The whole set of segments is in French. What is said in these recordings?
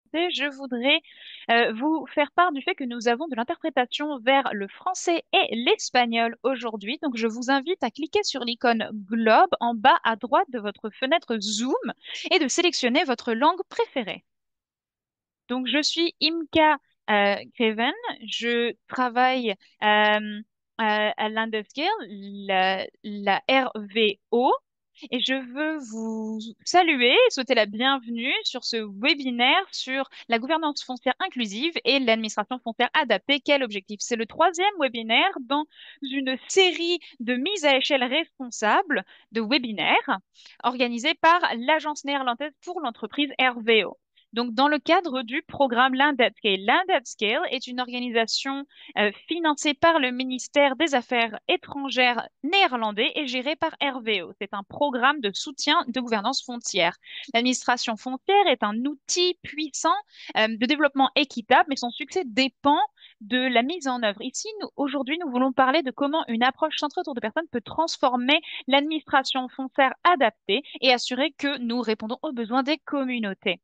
commencer, je voudrais vous faire part du fait que nous avons de l'interprétation vers le français et l'espagnol aujourd'hui. Donc, je vous invite à cliquer sur l'icône globe en bas à droite de votre fenêtre Zoom et de sélectionner votre langue préférée. Donc, je suis Imka Greven. Je travaille à Landescale, la RVO, et je veux vous saluer et souhaiter la bienvenue sur ce webinaire sur la gouvernance foncière inclusive et l'administration foncière adaptée. Quel objectif? C'est le troisième webinaire dans une série de mise à échelle responsable de webinaires organisés par l'Agence néerlandaise pour l'entreprise RVO. Donc, dans le cadre du programme Scale, Scale est une organisation financée par le ministère des Affaires étrangères néerlandais et gérée par RVO. C'est un programme de soutien de gouvernance foncière. L'administration foncière est un outil puissant de développement équitable, mais son succès dépend de la mise en œuvre. Ici, aujourd'hui, nous voulons parler de comment une approche centrée autour de personnes peut transformer l'administration foncière adaptée et assurer que nous répondons aux besoins des communautés.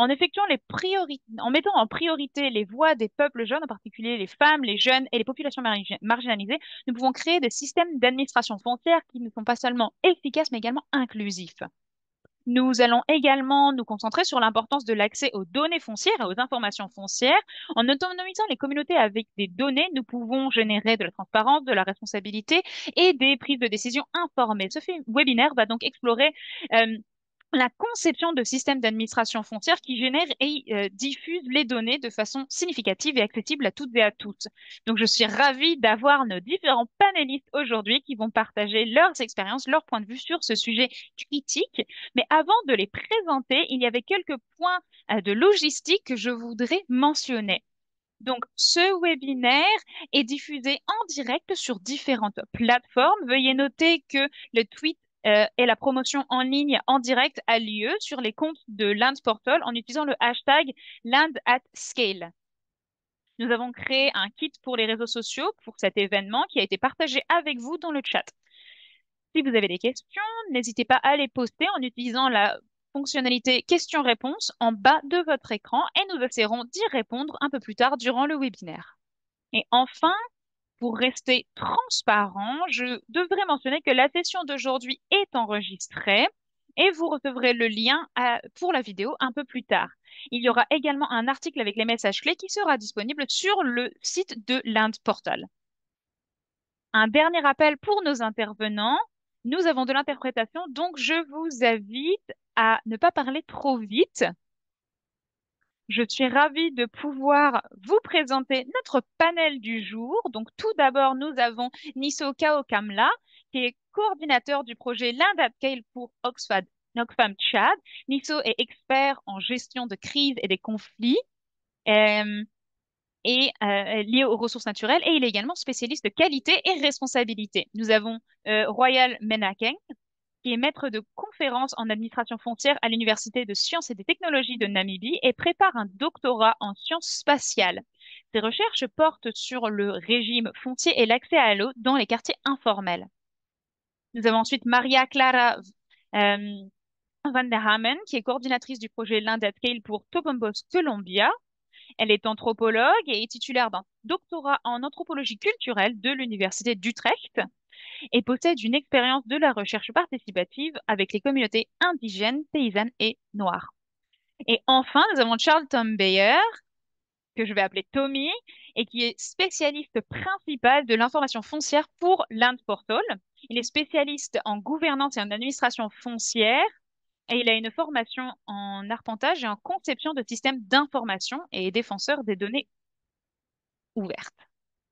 En mettant en priorité les voix des peuples jeunes, en particulier les femmes, les jeunes et les populations marginalisées, nous pouvons créer des systèmes d'administration foncière qui ne sont pas seulement efficaces, mais également inclusifs. Nous allons également nous concentrer sur l'importance de l'accès aux données foncières et aux informations foncières. En autonomisant les communautés avec des données, nous pouvons générer de la transparence, de la responsabilité et des prises de décision informées. Ce webinaire va donc explorer la conception de systèmes d'administration foncière qui génèrent et diffusent les données de façon significative et accessible à toutes et à tous. Donc, je suis ravie d'avoir nos différents panélistes aujourd'hui qui vont partager leurs expériences, leurs points de vue sur ce sujet critique. Mais avant de les présenter, il y avait quelques points de logistique que je voudrais mentionner. Donc, ce webinaire est diffusé en direct sur différentes plateformes. Veuillez noter que le tweet et la promotion en ligne en direct a lieu sur les comptes de Land Portal en utilisant le hashtag Land@Scale. Nous avons créé un kit pour les réseaux sociaux pour cet événement qui a été partagé avec vous dans le chat. Si vous avez des questions, n'hésitez pas à les poster en utilisant la fonctionnalité questions-réponses en bas de votre écran et nous essaierons d'y répondre un peu plus tard durant le webinaire. Et enfin, pour rester transparent, je devrais mentionner que la session d'aujourd'hui est enregistrée et vous recevrez le lien pour la vidéo un peu plus tard. Il y aura également un article avec les messages clés qui sera disponible sur le site de l'Inde Portal. Un dernier appel pour nos intervenants. Nous avons de l'interprétation, donc je vous invite à ne pas parler trop vite. Je suis ravie de pouvoir vous présenter notre panel du jour. Donc, tout d'abord, nous avons Niso Kaokamla, qui est coordinateur du projet Scale pour Oxfam Tchad. Niso est expert en gestion de crise et des conflits euh, liés aux ressources naturelles et il est également spécialiste de qualité et responsabilité. Nous avons Royal Menakeng, qui est maître de conférences en administration foncière à l'Université de sciences et des technologies de Namibie et prépare un doctorat en sciences spatiales. Ses recherches portent sur le régime foncier et l'accès à l'eau dans les quartiers informels. Nous avons ensuite Maria Clara euh, van der Hamen, qui est coordinatrice du projet Scale pour Togombos Colombia. Elle est anthropologue et est titulaire d'un doctorat en anthropologie culturelle de l'Université d'Utrecht et possède une expérience de la recherche participative avec les communautés indigènes, paysannes et noires. Et enfin, nous avons Charlton Bayer, que je vais appeler Tommy, et qui est spécialiste principal de l'information foncière pour Land Portal. Il est spécialiste en gouvernance et en administration foncière, et il a une formation en arpentage et en conception de systèmes d'information et est défenseur des données ouvertes.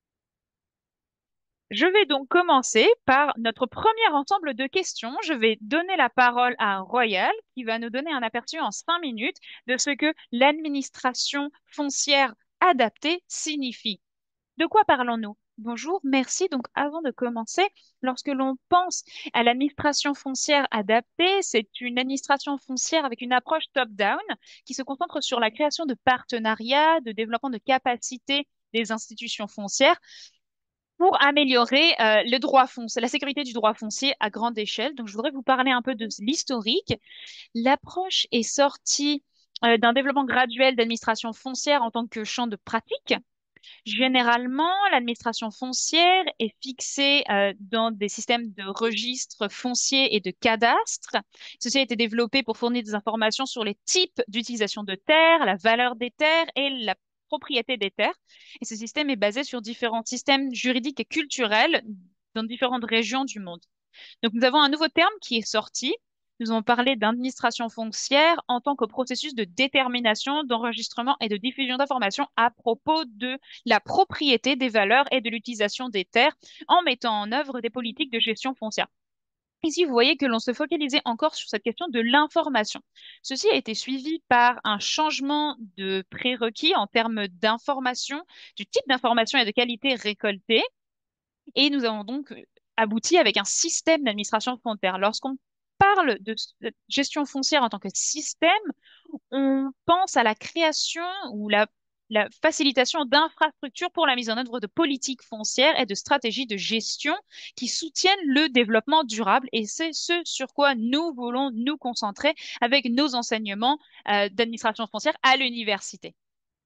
Je vais donc commencer par notre premier ensemble de questions. Je vais donner la parole à Royal qui va nous donner un aperçu en 5 minutes de ce que l'administration foncière adaptée signifie. De quoi parlons-nous? Bonjour, merci. Donc, avant de commencer, lorsque l'on pense à l'administration foncière adaptée, c'est une administration foncière avec une approche top-down qui se concentre sur la création de partenariats, de développement de capacités des institutions foncières pour améliorer le droit foncier, la sécurité du droit foncier à grande échelle. Donc, je voudrais vous parler un peu de l'historique. L'approche est sortie d'un développement graduel d'administration foncière en tant que champ de pratique. Généralement, l'administration foncière est fixée dans des systèmes de registres fonciers et de cadastre. Ceci a été développé pour fournir des informations sur les types d'utilisation de terres, la valeur des terres et la propriété des terres. Et ce système est basé sur différents systèmes juridiques et culturels dans différentes régions du monde. Donc, nous avons un nouveau terme qui est sorti. Nous allons parler d'administration foncière en tant que processus de détermination, d'enregistrement et de diffusion d'informations à propos de la propriété des valeurs et de l'utilisation des terres en mettant en œuvre des politiques de gestion foncière. Ici, vous voyez que l'on se focalisait encore sur cette question de l'information. Ceci a été suivi par un changement de prérequis en termes d'information, du type d'information et de qualité récoltée. Et nous avons donc abouti avec un système d'administration foncière. Lorsqu'on parle de gestion foncière en tant que système, on pense à la création ou la facilitation d'infrastructures pour la mise en œuvre de politiques foncières et de stratégies de gestion qui soutiennent le développement durable. Et c'est ce sur quoi nous voulons nous concentrer avec nos enseignements d'administration foncière à l'université.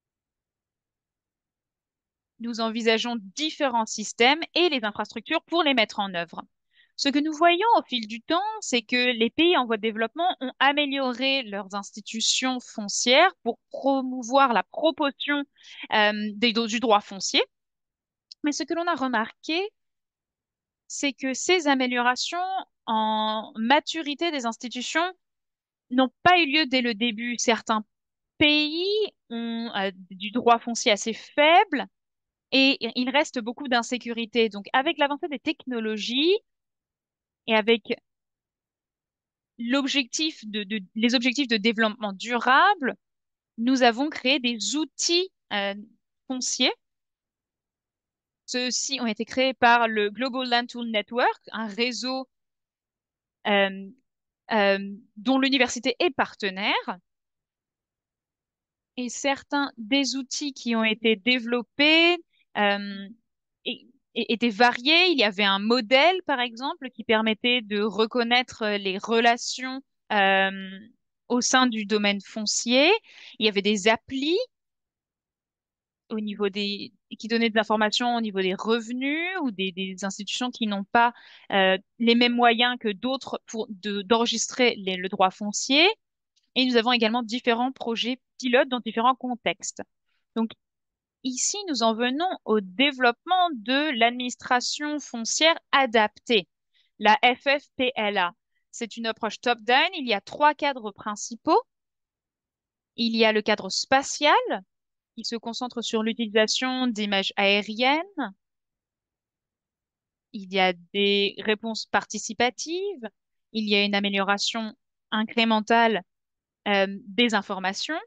Nous envisageons différents systèmes et les infrastructures pour les mettre en œuvre. Ce que nous voyons au fil du temps, c'est que les pays en voie de développement ont amélioré leurs institutions foncières pour promouvoir la promotion du droit foncier. Mais ce que l'on a remarqué, c'est que ces améliorations en maturité des institutions n'ont pas eu lieu dès le début. Certains pays ont du droit foncier assez faible et il reste beaucoup d'insécurité. Donc, avec l'avancée des technologies et avec les objectifs de développement durable, nous avons créé des outils fonciers. Ceux-ci ont été créés par le Global Land Tool Network, un réseau euh, euh, dont l'université est partenaire. Et certains des outils qui ont été développés euh, é- étaient variés. Il y avait un modèle, par exemple, qui permettait de reconnaître les relations euh, au sein du domaine foncier. Il y avait des applis au niveau qui donnaient des informations au niveau des revenus ou des institutions qui n'ont pas les mêmes moyens que d'autres d'enregistrer le droit foncier. Et nous avons également différents projets pilotes dans différents contextes. Donc ici, nous en venons au développement de l'administration foncière adaptée, la FFPLA. C'est une approche top-down. Il y a trois cadres principaux. Il y a le cadre spatial, qui se concentre sur l'utilisation d'images aériennes. Il y a des réponses participatives. Il y a une amélioration incrémentale des informations.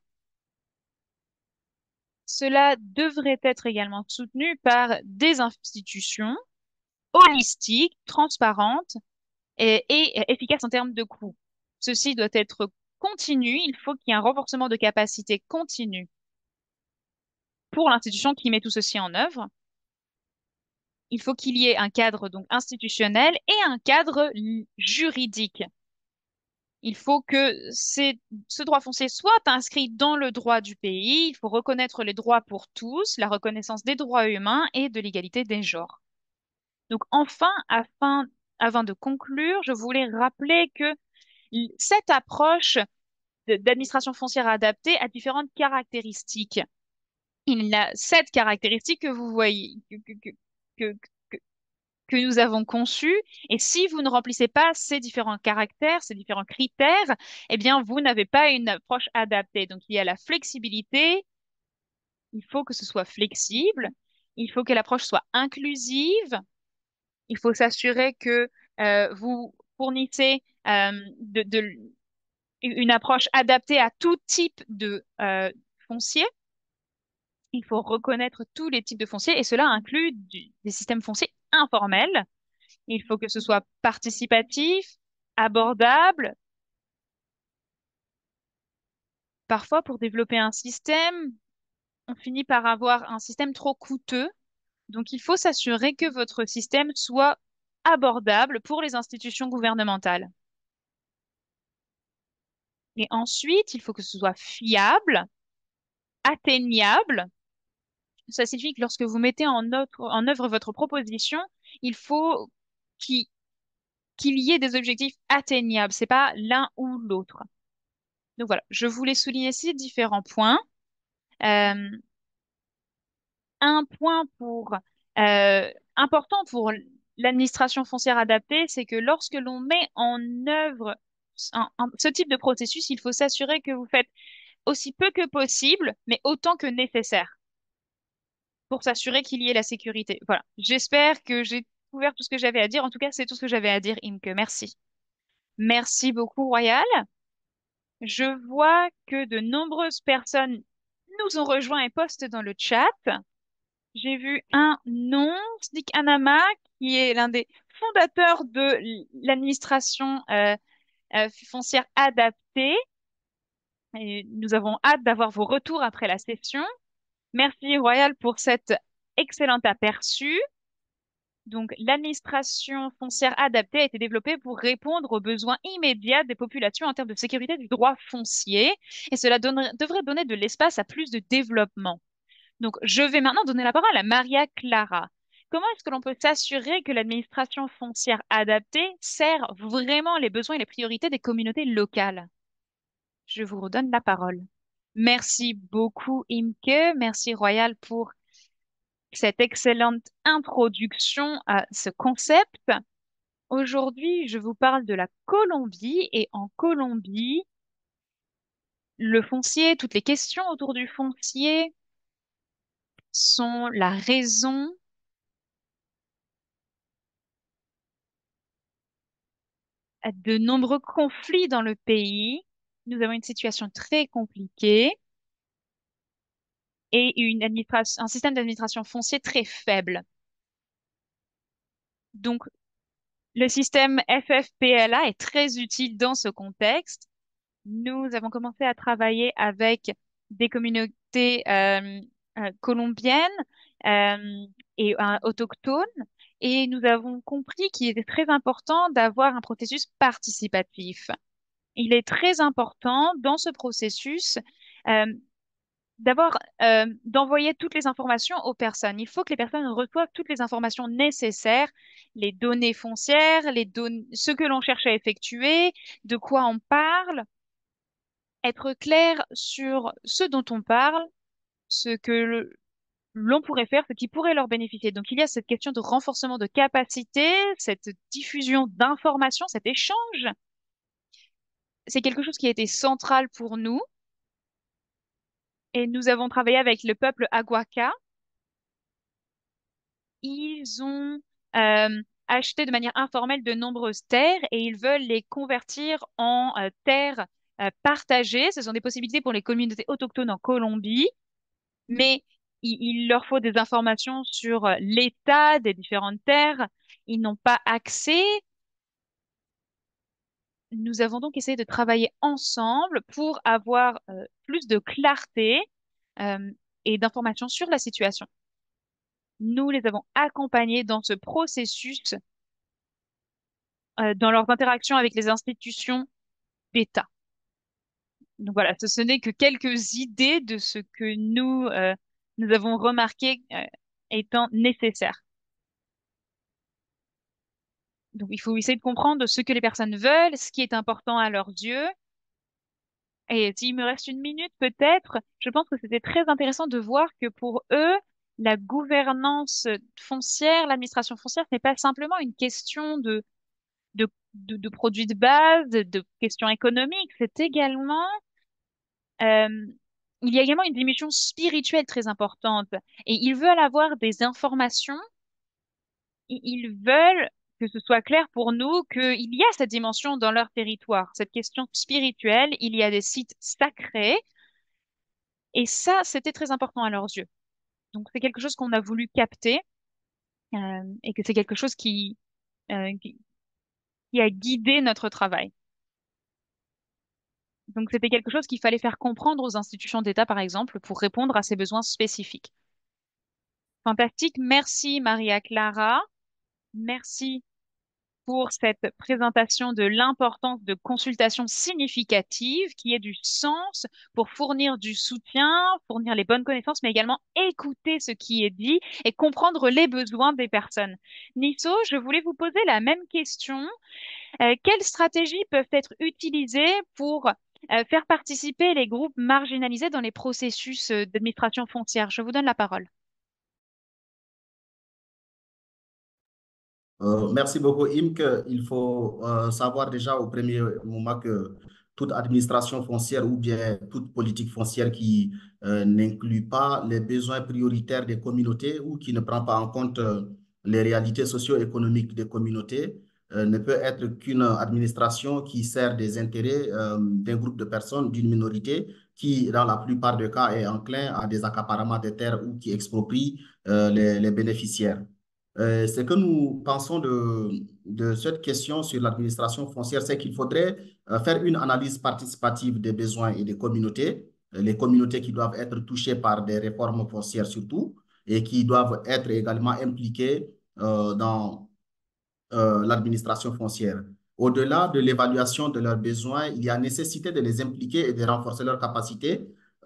Cela devrait être également soutenu par des institutions holistiques, transparentes et efficaces en termes de coûts. Ceci doit être continu. Il faut qu'il y ait un renforcement de capacité continu pour l'institution qui met tout ceci en œuvre. Il faut qu'il y ait un cadre donc institutionnel et un cadre juridique. Il faut que ce droit foncier soit inscrit dans le droit du pays. Il faut reconnaître les droits pour tous, la reconnaissance des droits humains et de l'égalité des genres. Donc enfin, avant de conclure, je voulais rappeler que cette approche d'administration foncière adaptée a différentes caractéristiques. Il y a 7 caractéristiques que vous voyez, que, que- que nous avons conçues. Et si vous ne remplissez pas ces différents caractères, ces différents critères, eh bien, vous n'avez pas une approche adaptée. Donc, il y a la flexibilité. Il faut que ce soit flexible. Il faut que l'approche soit inclusive. Il faut s'assurer que vous fournissez une approche adaptée à tout type de foncier. Il faut reconnaître tous les types de fonciers et cela inclut des systèmes fonciers informels. Il faut que ce soit participatif, abordable. Parfois, pour développer un système, on finit par avoir un système trop coûteux. Donc, il faut s'assurer que votre système soit abordable pour les institutions gouvernementales. Et ensuite, il faut que ce soit fiable, atteignable. Ça signifie que lorsque vous mettez en œuvre votre proposition, il faut qu'il qu'il y ait des objectifs atteignables. C'est pas l'un ou l'autre. Donc voilà, je voulais souligner ces différents points. Euh, un point important pour l'administration foncière adaptée, c'est que lorsque l'on met en œuvre ce type de processus, il faut s'assurer que vous faites aussi peu que possible, mais autant que nécessaire pour s'assurer qu'il y ait la sécurité. Voilà. J'espère que j'ai couvert tout ce que j'avais à dire. En tout cas, c'est tout ce que j'avais à dire, Imke. Merci. Merci beaucoup, Royal. Je vois que de nombreuses personnes nous ont rejoints et postent dans le chat. J'ai vu un nom, Sdik Anama, qui est l'un des fondateurs de l'administration foncière adaptée. Et nous avons hâte d'avoir vos retours après la session. Merci Royal pour cet excellent aperçu. Donc, l'administration foncière adaptée a été développée pour répondre aux besoins immédiats des populations en termes de sécurité du droit foncier, et cela devrait donner de l'espace à plus de développement. Donc, je vais maintenant donner la parole à Maria Clara. Comment est-ce que l'on peut s'assurer que l'administration foncière adaptée sert vraiment les besoins et les priorités des communautés locales? Je vous redonne la parole. Merci beaucoup, Imke. Merci, Royal, pour cette excellente introduction à ce concept. Aujourd'hui, je vous parle de la Colombie et en Colombie, le foncier, toutes les questions autour du foncier sont la raison de nombreux conflits dans le pays. Nous avons une situation très compliquée et un système d'administration foncier très faible. Donc, le système FFPLA est très utile dans ce contexte. Nous avons commencé à travailler avec des communautés colombiennes euh, et autochtones et nous avons compris qu'il était très important d'avoir un processus participatif. Il est très important dans ce processus euh, d'envoyer toutes les informations aux personnes. Il faut que les personnes reçoivent toutes les informations nécessaires, les données foncières, ce que l'on cherche à effectuer, de quoi on parle, être clair sur ce dont on parle, ce que l'on pourrait faire, ce qui pourrait leur bénéficier. Donc, il y a cette question de renforcement de capacité, cette diffusion d'informations, cet échange. C'est quelque chose qui a été central pour nous et nous avons travaillé avec le peuple Aguaca. Ils ont acheté de manière informelle de nombreuses terres et ils veulent les convertir en terres partagées. Ce sont des possibilités pour les communautés autochtones en Colombie, mais il leur faut des informations sur l'état des différentes terres. Ils n'ont pas accès. Nous avons donc essayé de travailler ensemble pour avoir plus de clarté euh, et d'informations sur la situation. Nous les avons accompagnés dans ce processus, dans leurs interactions avec les institutions d'État. Donc voilà, ce n'est que quelques idées de ce que nous avons remarqué étant nécessaire. Donc il faut essayer de comprendre ce que les personnes veulent, ce qui est important à leurs yeux. Et s'il me reste une minute, peut-être, je pense que c'était très intéressant de voir que pour eux, la gouvernance foncière, l'administration foncière, ce n'est pas simplement une question de produits de base, de questions économiques, c'est également, euh, il y a également une dimension spirituelle très importante. Et ils veulent avoir des informations, ils veulent que ce soit clair pour nous qu'il y a cette dimension dans leur territoire, cette question spirituelle, il y a des sites sacrés, et ça, c'était très important à leurs yeux. Donc, c'est quelque chose qu'on a voulu capter, et que c'est quelque chose euh, qui, qui a guidé notre travail. Donc, c'était quelque chose qu'il fallait faire comprendre aux institutions d'État, par exemple, pour répondre à ces besoins spécifiques. Fantastique. Merci, Maria Clara. Merci pour cette présentation de l'importance de consultations significatives qui aient du sens pour fournir du soutien, fournir les bonnes connaissances, mais également écouter ce qui est dit et comprendre les besoins des personnes. Nisso, je voulais vous poser la même question. Quelles stratégies peuvent être utilisées pour faire participer les groupes marginalisés dans les processus d'administration foncière? Je vous donne la parole. Merci beaucoup, Imk. Il faut savoir déjà au premier moment que toute administration foncière ou bien toute politique foncière qui n'inclut pas les besoins prioritaires des communautés ou qui ne prend pas en compte les réalités socio-économiques des communautés ne peut être qu'une administration qui sert des intérêts d'un groupe de personnes, d'une minorité qui, dans la plupart des cas, est enclin à des accaparements des terres ou qui exproprie les bénéficiaires. Ce que nous pensons de cette question sur l'administration foncière, c'est qu'il faudrait faire une analyse participative des besoins et des communautés, les communautés qui doivent être touchées par des réformes foncières surtout, et qui doivent être également impliquées dans l'administration foncière. Au-delà de l'évaluation de leurs besoins, il y a nécessité de les impliquer et de renforcer leurs capacités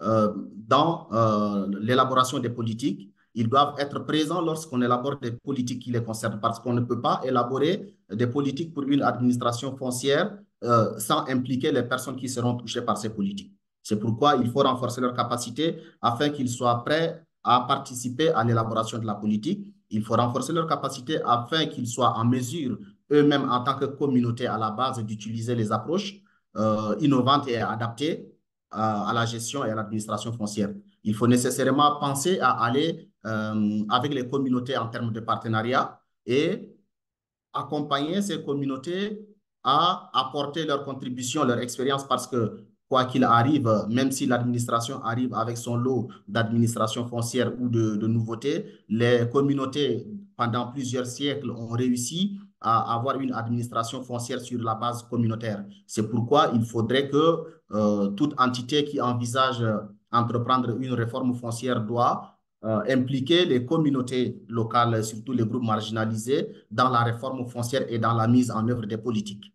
dans l'élaboration des politiques. Ils doivent être présents lorsqu'on élabore des politiques qui les concernent parce qu'on ne peut pas élaborer des politiques pour une administration foncière sans impliquer les personnes qui seront touchées par ces politiques. C'est pourquoi il faut renforcer leurs capacités afin qu'ils soient prêts à participer à l'élaboration de la politique. Il faut renforcer leurs capacités afin qu'ils soient en mesure, eux-mêmes en tant que communauté à la base, d'utiliser les approches innovantes et adaptées à la gestion et à l'administration foncière. Il faut nécessairement penser à aller avec les communautés en termes de partenariat et accompagner ces communautés à apporter leur contribution, leur expérience, parce que quoi qu'il arrive, même si l'administration arrive avec son lot d'administration foncière ou de nouveautés, les communautés, pendant plusieurs siècles, ont réussi à avoir une administration foncière sur la base communautaire. C'est pourquoi il faudrait que toute entité qui envisage entreprendre une réforme foncière doit impliquer les communautés locales, surtout les groupes marginalisés, dans la réforme foncière et dans la mise en œuvre des politiques.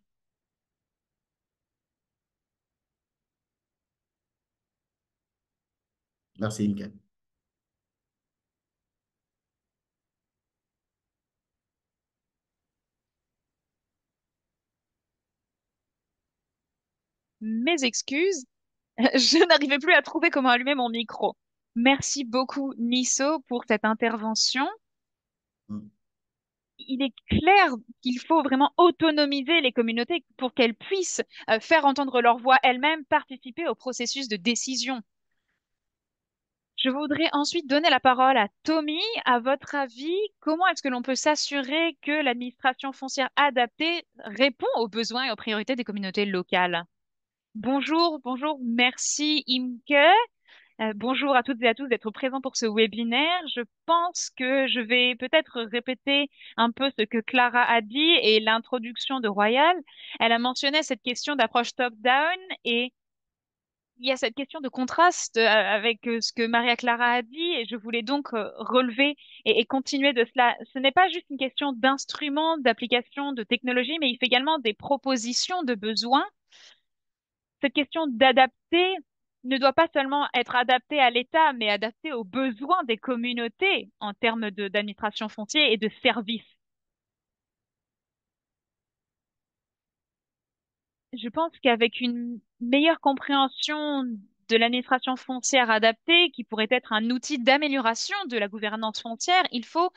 Merci, Inke. Mes excuses, je n'arrivais plus à trouver comment allumer mon micro. Merci beaucoup, Nisso, pour cette intervention. Il est clair qu'il faut vraiment autonomiser les communautés pour qu'elles puissent faire entendre leur voix elles-mêmes, participer au processus de décision. Je voudrais ensuite donner la parole à Tommy. À votre avis, comment est-ce que l'on peut s'assurer que l'administration foncière adaptée répond aux besoins et aux priorités des communautés locales? Bonjour, bonjour, merci Imke. Bonjour à toutes et à tous d'être présents pour ce webinaire. Je pense que je vais peut-être répéter un peu ce que Clara a dit et l'introduction de Royal. Elle a mentionné cette question d'approche top-down et il y a cette question de contraste avec ce que Maria Clara a dit et je voulais donc relever et continuer de cela. Ce n'est pas juste une question d'instruments, d'application, de technologie, mais il fait également des propositions de besoins. Cette question d'adapter ne doit pas seulement être adaptée à l'État, mais adaptée aux besoins des communautés en termes d'administration foncière et de services. Je pense qu'avec une meilleure compréhension de l'administration foncière adaptée, qui pourrait être un outil d'amélioration de la gouvernance foncière, il faut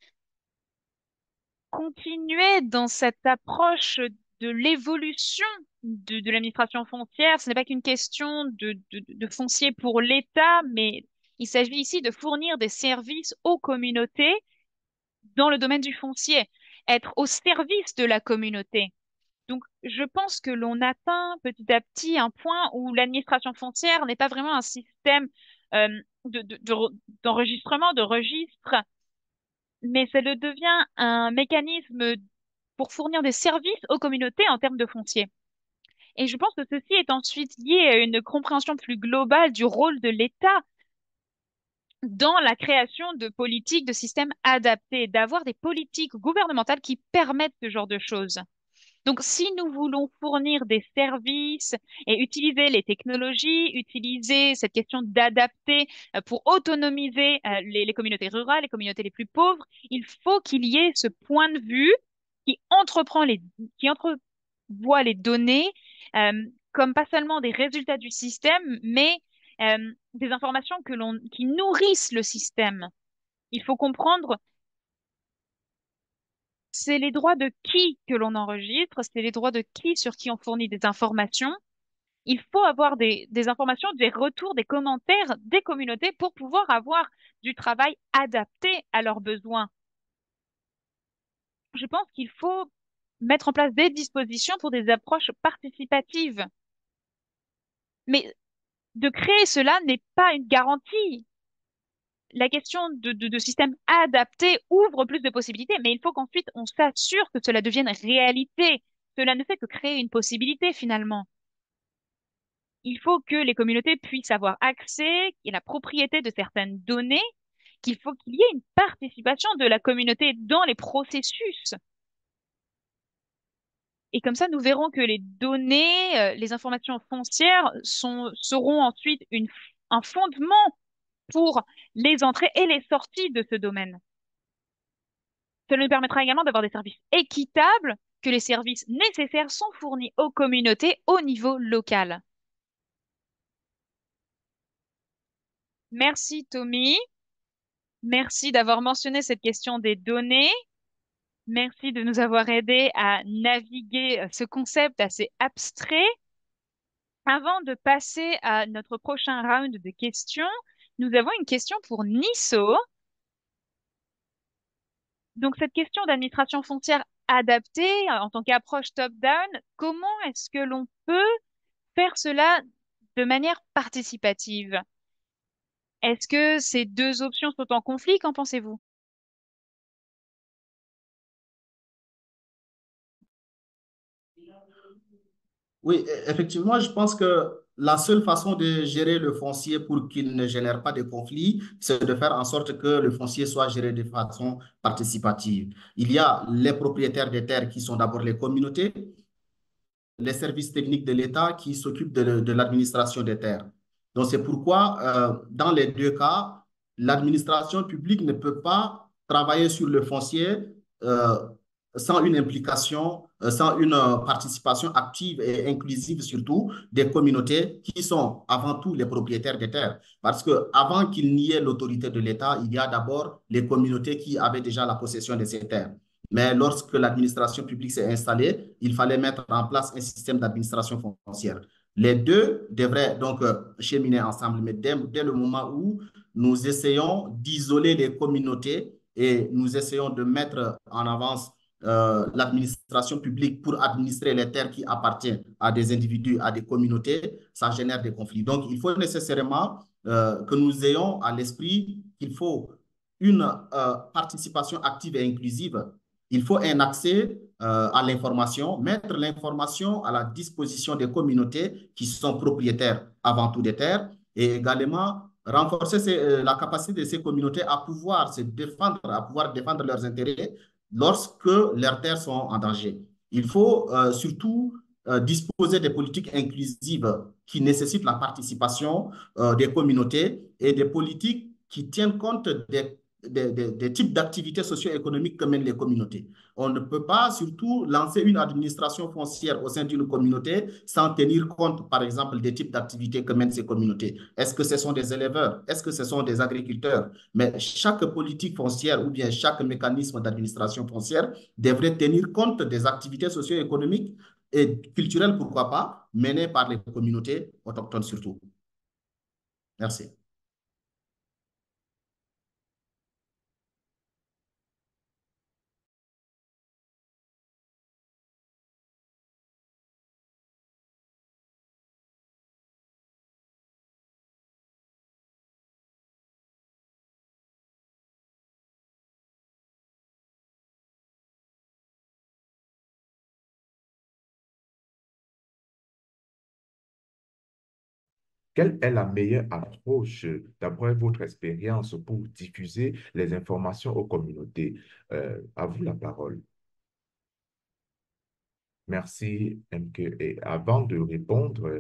continuer dans cette approche de l'évolution de l'administration foncière. Ce n'est pas qu'une question de foncier pour l'État, mais il s'agit ici de fournir des services aux communautés dans le domaine du foncier, être au service de la communauté. Donc, je pense que l'on atteint petit à petit un point où l'administration foncière n'est pas vraiment un système euh, d'enregistrement, de registre, mais ça le devient un mécanisme pour fournir des services aux communautés en termes de foncier. Et je pense que ceci est ensuite lié à une compréhension plus globale du rôle de l'État dans la création de politiques, de systèmes adaptés, d'avoir des politiques gouvernementales qui permettent ce genre de choses. Donc, si nous voulons fournir des services et utiliser les technologies, utiliser cette question d'adapter pour autonomiser les communautés rurales, les communautés les plus pauvres, il faut qu'il y ait ce point de vue qui entreprend qui entrevoit les données euh, comme pas seulement des résultats du système, mais des informations qui nourrissent le système. Il faut comprendre c'est les droits de qui que l'on enregistre, c'est les droits de qui sur qui on fournit des informations. Il faut avoir des informations, des retours, des commentaires des communautés pour pouvoir avoir du travail adapté à leurs besoins. Je pense qu'il faut mettre en place des dispositions pour des approches participatives. Mais de créer cela n'est pas une garantie. La question de système adapté ouvre plus de possibilités, mais il faut qu'ensuite on s'assure que cela devienne réalité. Cela ne fait que créer une possibilité finalement. Il faut que les communautés puissent avoir accès et la propriété de certaines données, qu'il faut qu'il y ait une participation de la communauté dans les processus. Et comme ça, nous verrons que les données, les informations foncières seront ensuite un fondement pour les entrées et les sorties de ce domaine. Cela nous permettra également d'avoir des services équitables, que les services nécessaires sont fournis aux communautés au niveau local. Merci Tommy, merci d'avoir mentionné cette question des données, merci de nous avoir aidés à naviguer ce concept assez abstrait. Avant de passer à notre prochain round de questions, nous avons une question pour Nisso. Donc cette question d'administration foncière adaptée en tant qu'approche top-down, comment est-ce que l'on peut faire cela de manière participative? Est-ce que ces deux options sont en conflit? Qu'en pensez-vous? Oui, effectivement, je pense que la seule façon de gérer le foncier pour qu'il ne génère pas de conflits, c'est de faire en sorte que le foncier soit géré de façon participative. Il y a les propriétaires des terres qui sont d'abord les communautés, les services techniques de l'État qui s'occupent de l'administration des terres. Donc, c'est pourquoi, dans les deux cas, l'administration publique ne peut pas travailler sur le foncier euh, sans une implication, sans une participation active et inclusive surtout des communautés qui sont avant tout les propriétaires des terres. Parce que avant qu'il n'y ait l'autorité de l'État, il y a d'abord les communautés qui avaient déjà la possession de ces terres. Mais lorsque l'administration publique s'est installée, il fallait mettre en place un système d'administration foncière. Les deux devraient donc cheminer ensemble, mais dès le moment où nous essayons d'isoler les communautés et nous essayons de mettre en avance l'administration publique pour administrer les terres qui appartiennent à des individus, à des communautés, ça génère des conflits. Donc, il faut nécessairement que nous ayons à l'esprit qu'il faut une participation active et inclusive. Il faut un accès à l'information, mettre l'information à la disposition des communautés qui sont propriétaires avant tout des terres et également renforcer la capacité de ces communautés à pouvoir se défendre, à pouvoir défendre leurs intérêts lorsque leurs terres sont en danger. Il faut surtout disposer des politiques inclusives qui nécessitent la participation des communautés et des politiques qui tiennent compte des types d'activités socio-économiques que mènent les communautés. On ne peut pas surtout lancer une administration foncière au sein d'une communauté sans tenir compte, par exemple, des types d'activités que mènent ces communautés. Est-ce que ce sont des éleveurs? Est-ce que ce sont des agriculteurs? Mais chaque politique foncière ou bien chaque mécanisme d'administration foncière devrait tenir compte des activités socio-économiques et culturelles, pourquoi pas, menées par les communautés autochtones surtout. Merci. Quelle est la meilleure approche, d'après votre expérience, pour diffuser les informations aux communautés? À vous la parole. Merci, MK. Et avant de répondre,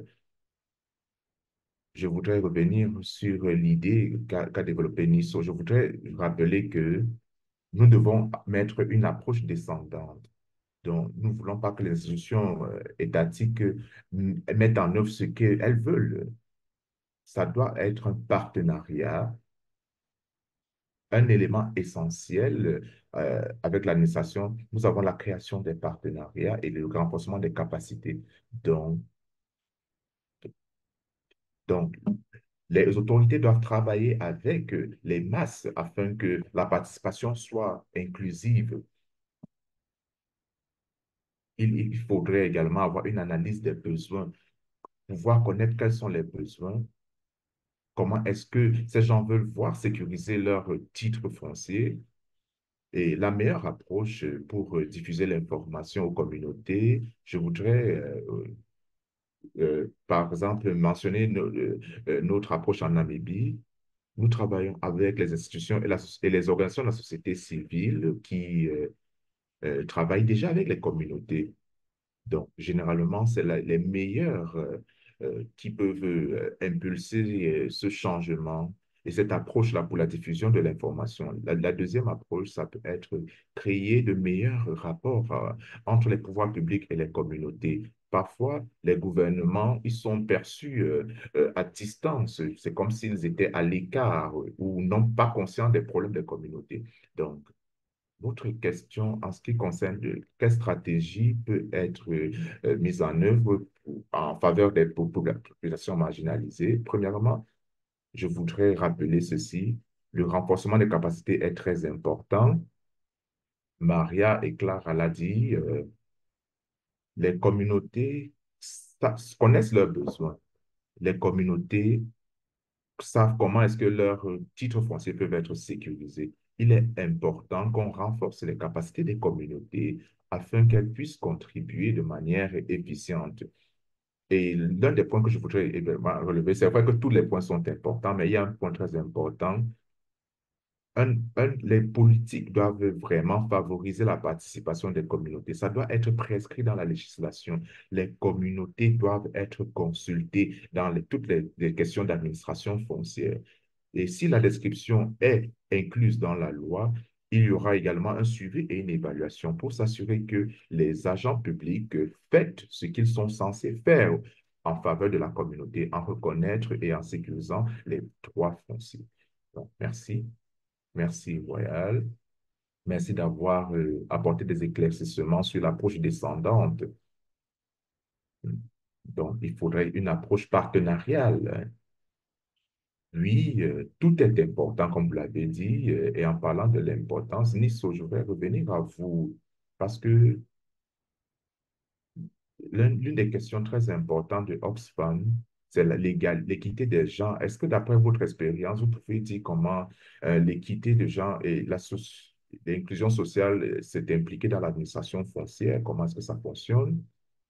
je voudrais revenir sur l'idée qu'a développée Nisso. Je voudrais rappeler que nous devons mettre une approche descendante. Donc, nous ne voulons pas que les institutions étatiques mettent en œuvre ce qu'elles veulent. Ça doit être un partenariat, un élément essentiel avec l'administration. Nous avons la création des partenariats et le renforcement des capacités. Donc, donc les autorités doivent travailler avec les masses afin que la participation soit inclusive. Il faudrait également avoir une analyse des besoins, pouvoir connaître quels sont les besoins, comment est-ce que ces gens veulent voir sécuriser leur titre foncier. Et la meilleure approche pour diffuser l'information aux communautés, je voudrais, par exemple, mentionner notre approche en Namibie. Nous travaillons avec les institutions et les organisations de la société civile qui travaillent déjà avec les communautés. Donc, généralement, c'est les meilleurs qui peuvent impulser ce changement et cette approche-là pour la diffusion de l'information. La deuxième approche, ça peut être créer de meilleurs rapports entre les pouvoirs publics et les communautés. Parfois, les gouvernements, ils sont perçus à distance. C'est comme s'ils étaient à l'écart ou non pas conscients des problèmes des communautés. Donc, votre question en ce qui concerne quelle stratégie peut être mise en œuvre en faveur des populations marginalisées. Premièrement, je voudrais rappeler ceci. Le renforcement des capacités est très important. Maria et Clara l'a dit, les communautés connaissent leurs besoins. Les communautés savent comment est-ce que leurs titres fonciers peuvent être sécurisés. Il est important qu'on renforce les capacités des communautés afin qu'elles puissent contribuer de manière efficiente. Et l'un des points que je voudrais également relever, c'est vrai que tous les points sont importants, mais il y a un point très important. Les politiques doivent vraiment favoriser la participation des communautés. Ça doit être prescrit dans la législation. Les communautés doivent être consultées dans toutes les questions d'administration foncière. Et si la description est incluse dans la loi, il y aura également un suivi et une évaluation pour s'assurer que les agents publics font ce qu'ils sont censés faire en faveur de la communauté, en reconnaître et en sécurisant les droits fonciers. Donc, merci. Merci, Royal. Merci d'avoir apporté des éclaircissements sur l'approche descendante. Donc, il faudrait une approche partenariale. Oui, tout est important, comme vous l'avez dit, et en parlant de l'importance, Nisso, je vais revenir à vous parce que l'une des questions très importantes de Oxfam, c'est l'équité des genres. Est-ce que d'après votre expérience, vous pouvez dire comment l'équité des genres et l'inclusion sociale s'est impliquée dans l'administration foncière? Comment est-ce que ça fonctionne?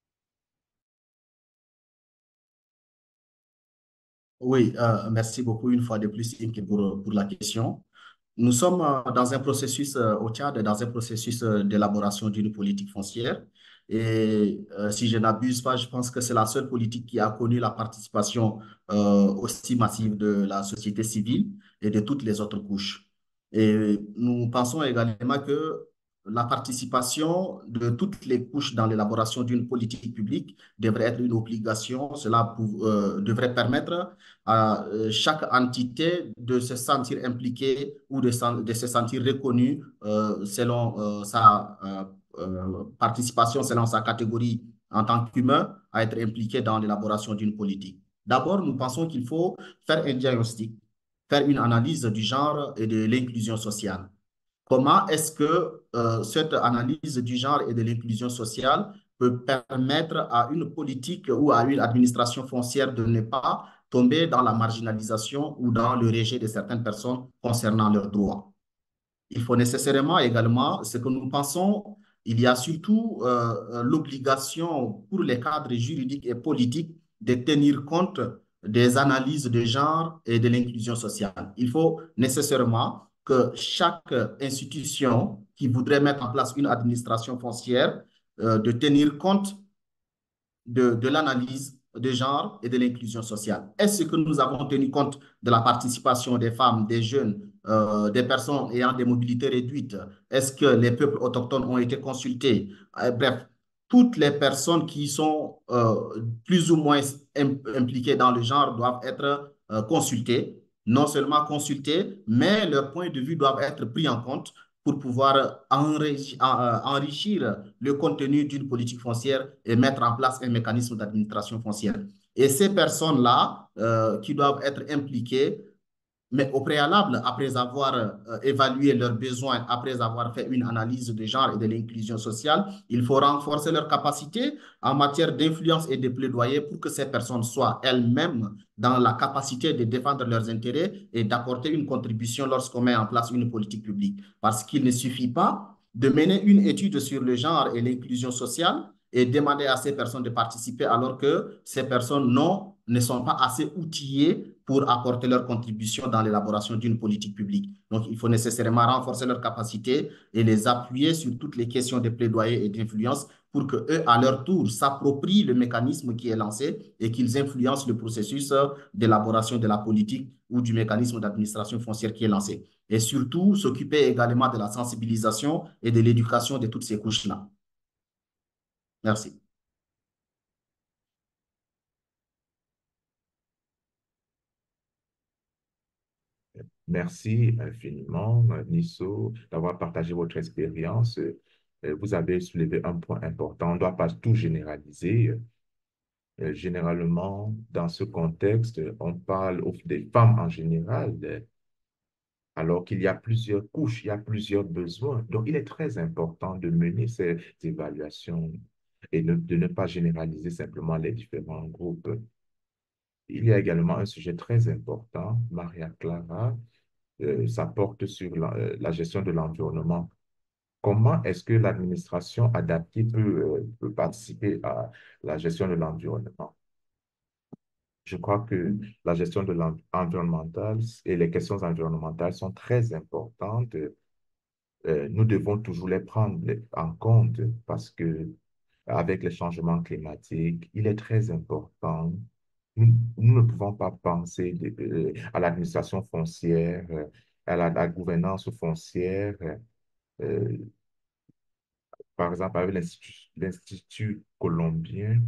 Oui, merci beaucoup une fois de plus, Imke, pour la question. Nous sommes dans un processus au Tchad, dans un processus d'élaboration d'une politique foncière. Et si je n'abuse pas, je pense que c'est la seule politique qui a connu la participation aussi massive de la société civile et de toutes les autres couches. Et nous pensons également que la participation de toutes les couches dans l'élaboration d'une politique publique devrait être une obligation. Cela devrait permettre à chaque entité de se sentir impliquée ou de se sentir reconnue selon sa participation, selon sa catégorie en tant qu'humain, à être impliquée dans l'élaboration d'une politique. D'abord, nous pensons qu'il faut faire un diagnostic, faire une analyse du genre et de l'inclusion sociale. Comment est-ce que cette analyse du genre et de l'inclusion sociale peut permettre à une politique ou à une administration foncière de ne pas tomber dans la marginalisation ou dans le rejet de certaines personnes concernant leurs droits? Il faut nécessairement également, ce que nous pensons, il y a surtout l'obligation pour les cadres juridiques et politiques de tenir compte des analyses de genre et de l'inclusion sociale. Il faut nécessairement que chaque institution qui voudrait mettre en place une administration foncière de tenir compte de l'analyse de genre et de l'inclusion sociale. Est-ce que nous avons tenu compte de la participation des femmes, des jeunes, des personnes ayant des mobilités réduites? Est-ce que les peuples autochtones ont été consultés? Bref, toutes les personnes qui sont plus ou moins impliquées dans le genre doivent être consultées, non seulement consultées, mais leurs points de vue doivent être pris en compte pour pouvoir enrichir le contenu d'une politique foncière et mettre en place un mécanisme d'administration foncière. Et ces personnes-là qui doivent être impliquées, mais au préalable, après avoir évalué leurs besoins, après avoir fait une analyse de genre et de l'inclusion sociale, il faut renforcer leurs capacités en matière d'influence et de plaidoyer pour que ces personnes soient elles-mêmes dans la capacité de défendre leurs intérêts et d'apporter une contribution lorsqu'on met en place une politique publique. Parce qu'il ne suffit pas de mener une étude sur le genre et l'inclusion sociale et demander à ces personnes de participer alors que ces personnes ne sont pas assez outillées pour apporter leur contribution dans l'élaboration d'une politique publique. Donc, il faut nécessairement renforcer leurs capacités et les appuyer sur toutes les questions de plaidoyer et d'influence pour qu'eux, à leur tour, s'approprient le mécanisme qui est lancé et qu'ils influencent le processus d'élaboration de la politique ou du mécanisme d'administration foncière qui est lancé. Et surtout, s'occuper également de la sensibilisation et de l'éducation de toutes ces couches-là. Merci. Merci infiniment, Nisso, d'avoir partagé votre expérience. Vous avez soulevé un point important. On ne doit pas tout généraliser. Généralement, dans ce contexte, on parle des femmes en général, alors qu'il y a plusieurs couches, il y a plusieurs besoins. Donc, il est très important de mener ces évaluations et de ne pas généraliser simplement les différents groupes. Il y a également un sujet très important, Maria Clara, ça porte sur la gestion de l'environnement. Comment est-ce que l'administration adaptée peut participer à la gestion de l'environnement? Je crois que la gestion de l'environnemental et les questions environnementales sont très importantes. Nous devons toujours les prendre en compte parce que avec les changements climatiques, il est très important. Nous ne pouvons pas penser à l'administration foncière, à la gouvernance foncière, euh, par exemple avec l'Institut colombien,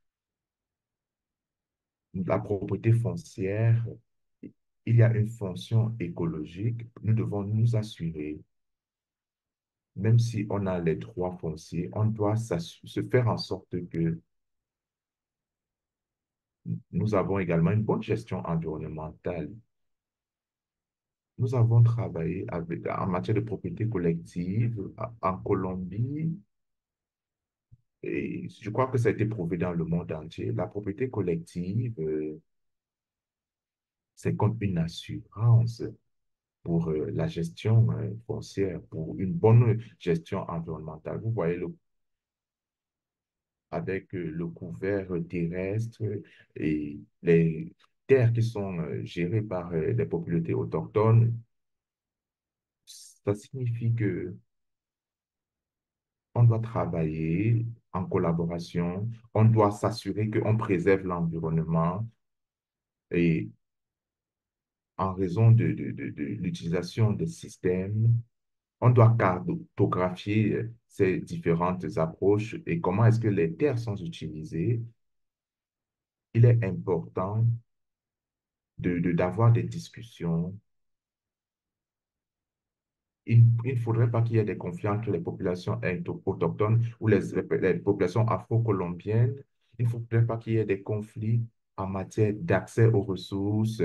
la propriété foncière, il y a une fonction écologique. Nous devons nous assurer, même si on a les droits fonciers, on doit se faire en sorte que nous avons également une bonne gestion environnementale. Nous avons travaillé en matière de propriété collective en Colombie et je crois que ça a été prouvé dans le monde entier. La propriété collective, c'est comme une assurance pour la gestion foncière, pour une bonne gestion environnementale. Vous voyez, avec le couvert terrestre et les terres qui sont gérées par les communautés autochtones, ça signifie que on doit travailler en collaboration, on doit s'assurer qu'on préserve l'environnement et en raison de l'utilisation des systèmes, on doit cartographier ces différentes approches et comment est-ce que les terres sont utilisées. Il est important d'avoir des discussions. Il ne faudrait pas qu'il y ait des conflits entre les populations autochtones ou les populations afro-colombiennes. Il ne faudrait pas qu'il y ait des conflits en matière d'accès aux ressources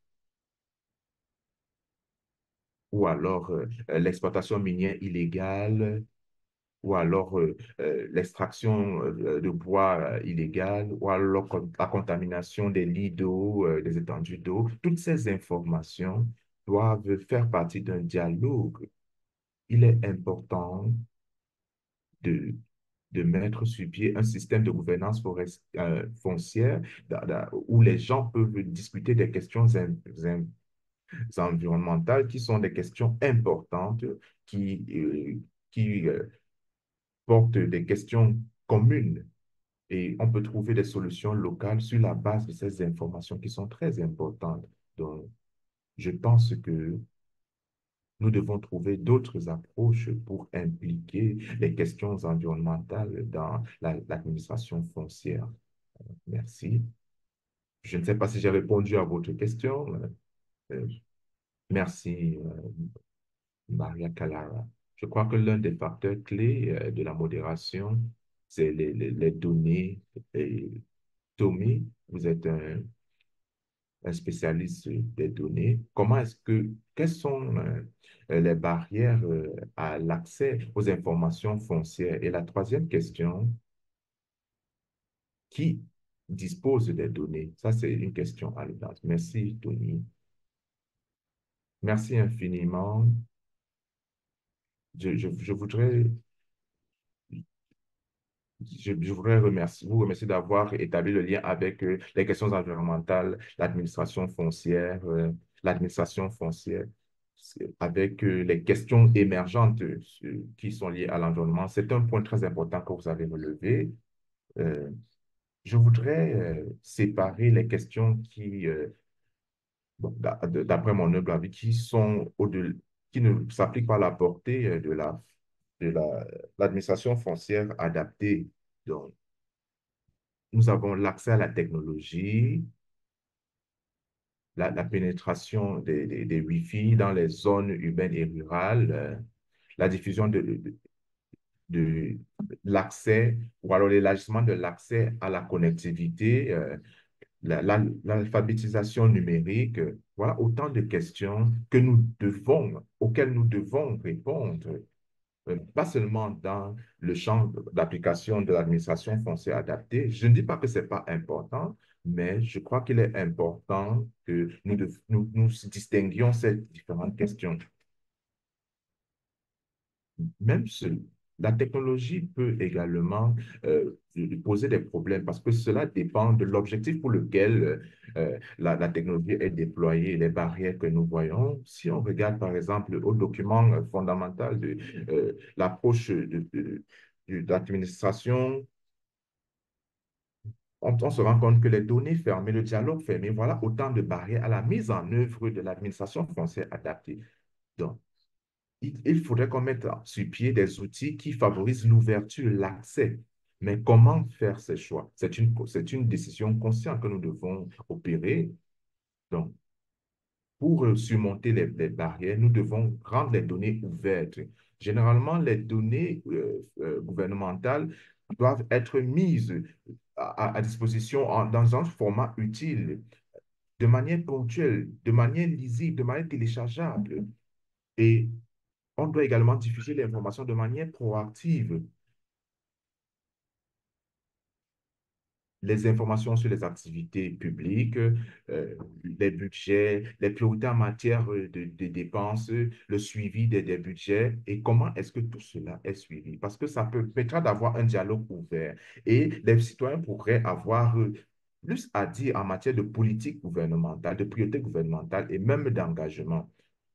ou alors l'exploitation minière illégale ou alors l'extraction de bois illégal ou alors la contamination des lits d'eau, des étendues d'eau. Toutes ces informations doivent faire partie d'un dialogue. Il est important de, de mettre sur pied un système de gouvernance foncière où les gens peuvent discuter des questions environnementales qui sont des questions importantes, qui portent des questions commune et on peut trouver des solutions locales sur la base de ces informations qui sont très importantes. Donc, je pense que nous devons trouver d'autres approches pour impliquer les questions environnementales dans l'administration foncière. Merci. Je ne sais pas si j'ai répondu à votre question. Euh, Merci, Maria Callara. Je crois que l'un des facteurs clés de la modération, c'est les données. Et Tommy, vous êtes un spécialiste des données. Quelles sont les barrières à l'accès aux informations foncières? Et la troisième question, qui dispose des données? Ça, c'est une question à l'évidence. Merci, Tony. Merci infiniment. Je voudrais je voudrais vous remercier d'avoir établi le lien avec les questions environnementales, l'administration foncière, avec les questions émergentes qui sont liées à l'environnement. C'est un point très important que vous avez relevé. Euh, je voudrais séparer les questions d'après mon humble avis, qui ne s'appliquent pas à la portée de l'administration foncière adaptée. Donc, nous avons l'accès à la technologie, la pénétration des Wi-Fi dans les zones urbaines et rurales, la diffusion de l'accès ou alors l'élargissement de l'accès à la connectivité, l'alphabétisation numérique. Voilà autant de questions auxquelles nous devons répondre pas seulement dans le champ d'application de l'administration foncière adaptée. Je ne dis pas que ce n'est pas important, mais je crois qu'il est important que nous distinguions ces différentes questions. Même la technologie peut également poser des problèmes parce que cela dépend de l'objectif pour lequel la technologie est déployée, les barrières que nous voyons. Si on regarde par exemple au document fondamental de l'approche de l'administration, on se rend compte que les données fermées, le dialogue fermé, voilà autant de barrières à la mise en œuvre de l'administration foncière adaptée. Donc, il faudrait qu'on mette sur pied des outils qui favorisent l'ouverture, l'accès. Mais comment faire ces choix? C'est une décision consciente que nous devons opérer. Donc, pour surmonter les barrières, nous devons rendre les données ouvertes. Généralement, les données gouvernementales doivent être mises à disposition dans un format utile, de manière ponctuelle, de manière lisible, de manière téléchargeable. Et on doit également diffuser l'information de manière proactive. Les informations sur les activités publiques, les budgets, les priorités en matière de dépenses, le suivi des budgets et comment est-ce que tout cela est suivi. Parce que ça permettra d'avoir un dialogue ouvert et les citoyens pourraient avoir plus à dire en matière de politique gouvernementale, de priorité gouvernementale et même d'engagement.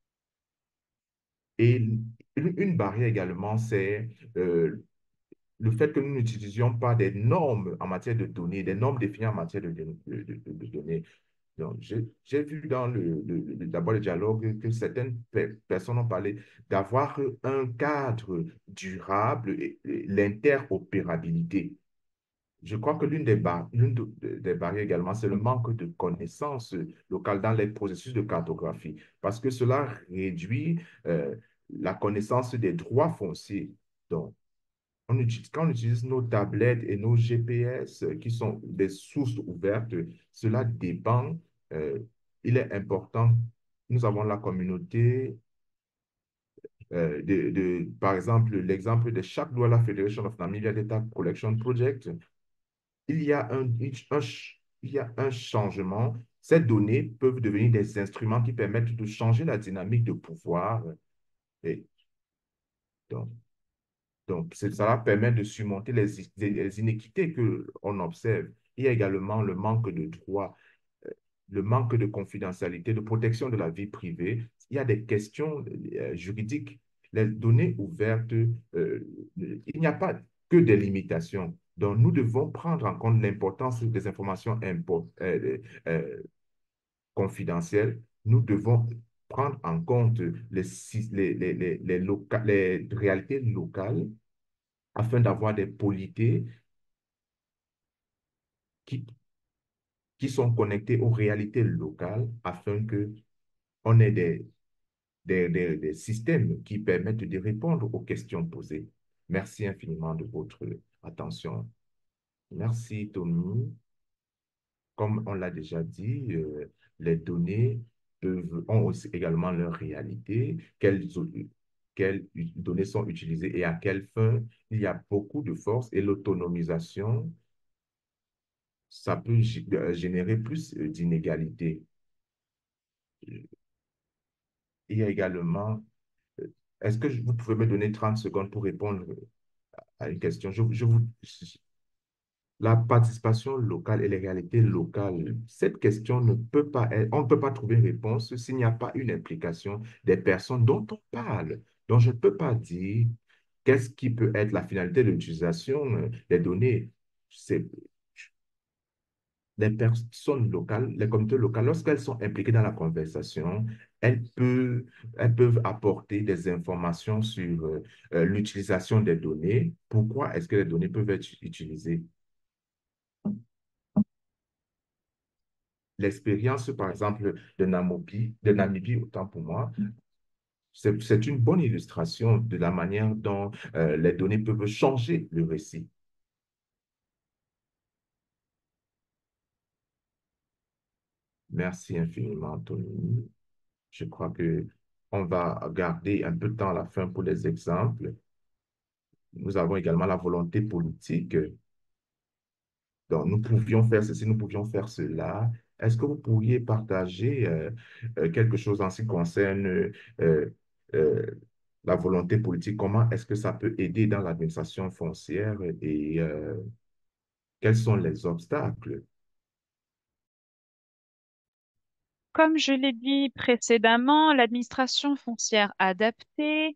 Et une barrière également, c'est le fait que nous n'utilisions pas des normes en matière de données, des normes définies en matière de données. Donc, j'ai vu dans d'abord le dialogue que certaines personnes ont parlé d'avoir un cadre durable et l'interopérabilité. Je crois que l'une des barrières également, c'est le manque de connaissances locales dans les processus de cartographie, parce que cela réduit la connaissance des droits fonciers. Donc, quand on utilise nos tablettes et nos GPS qui sont des sources ouvertes, cela dépend. euh, il est important. Nous avons la communauté, par exemple, l'exemple de chaque Douala Federation of Namibia Data Collection Project. Il y a il y a un changement. Ces données peuvent devenir des instruments qui permettent de changer la dynamique de pouvoir. Et donc, cela permet de surmonter les inéquités que on observe. Il y a également le manque de droits, le manque de confidentialité, de protection de la vie privée. Il y a des questions juridiques. Les données ouvertes, il n'y a pas que des limitations. Donc, nous devons prendre en compte l'importance des informations confidentielles. Nous devons prendre en compte les réalités locales afin d'avoir des polités qui, qui sont connectées aux réalités locales afin que on ait des systèmes qui permettent de répondre aux questions posées. Merci infiniment de votre attention. Merci, Tony. Comme on l'a déjà dit, les données ont aussi également leur réalité, quelles données sont utilisées et à quelle fin. Il y a beaucoup de force et l'autonomisation, ça peut générer plus d'inégalités. Il y a également, est-ce que vous pouvez me donner 30 secondes pour répondre à une question? La participation locale et les réalités locales, cette question ne peut pas être, on ne peut pas trouver une réponse s'il n'y a pas une implication des personnes dont on parle. Donc, je ne peux pas dire qu'est-ce qui peut être la finalité de l'utilisation des données. C'est les personnes locales, les communautés locales, lorsqu'elles sont impliquées dans la conversation, elles peuvent, elles peuvent apporter des informations sur l'utilisation des données. Pourquoi est-ce que les données peuvent être utilisées? L'expérience, par exemple, de Namibie, autant pour moi, c'est une bonne illustration de la manière dont les données peuvent changer le récit. Merci infiniment, Tony. Je crois que on va garder un peu de temps à la fin pour les exemples. Nous avons également la volonté politique. Donc, nous pouvions faire ceci, nous pouvions faire cela. Est-ce que vous pourriez partager quelque chose en ce qui concerne euh, la volonté politique? Comment est-ce que ça peut aider dans l'administration foncière et quels sont les obstacles? Comme je l'ai dit précédemment, l'administration foncière adaptée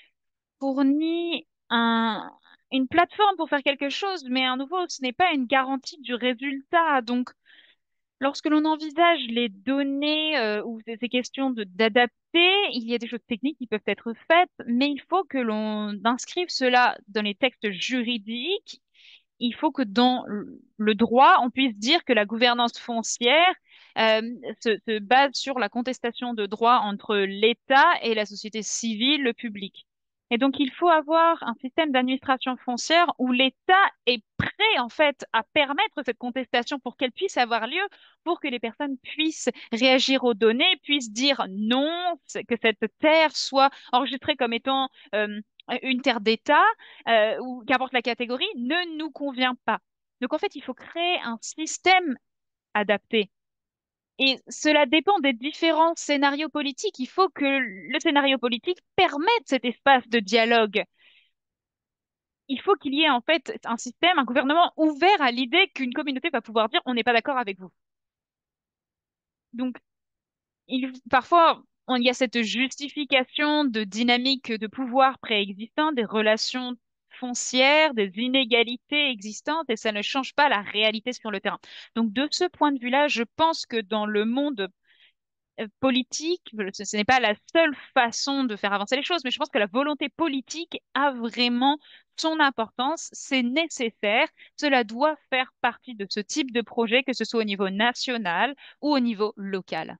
fournit une plateforme pour faire quelque chose, mais à nouveau, ce n'est pas une garantie du résultat. Donc, lorsque l'on envisage les données ou ces questions d'adapter, il y a des choses techniques qui peuvent être faites, mais il faut que l'on inscrive cela dans les textes juridiques. Il faut que dans le droit, on puisse dire que la gouvernance foncière euh, se base sur la contestation de droits entre l'État et la société civile, le public. Et donc, il faut avoir un système d'administration foncière où l'État est prêt, en fait, à permettre cette contestation pour qu'elle puisse avoir lieu, pour que les personnes puissent réagir aux données, puissent dire non, que cette terre soit enregistrée comme étant une terre d'État ou qu'importe la catégorie, ne nous convient pas. Donc en fait, il faut créer un système adapté. Et cela dépend des différents scénarios politiques. Il faut que le scénario politique permette cet espace de dialogue. Il faut qu'il y ait en fait un système, un gouvernement ouvert à l'idée qu'une communauté va pouvoir dire on n'est pas d'accord avec vous. Donc parfois, il y a cette justification de dynamique de pouvoir préexistant, des relations foncières, des inégalités existantes, et ça ne change pas la réalité sur le terrain. Donc, de ce point de vue-là, je pense que dans le monde politique, ce n'est pas la seule façon de faire avancer les choses, mais je pense que la volonté politique a vraiment son importance, c'est nécessaire, cela doit faire partie de ce type de projet, que ce soit au niveau national ou au niveau local.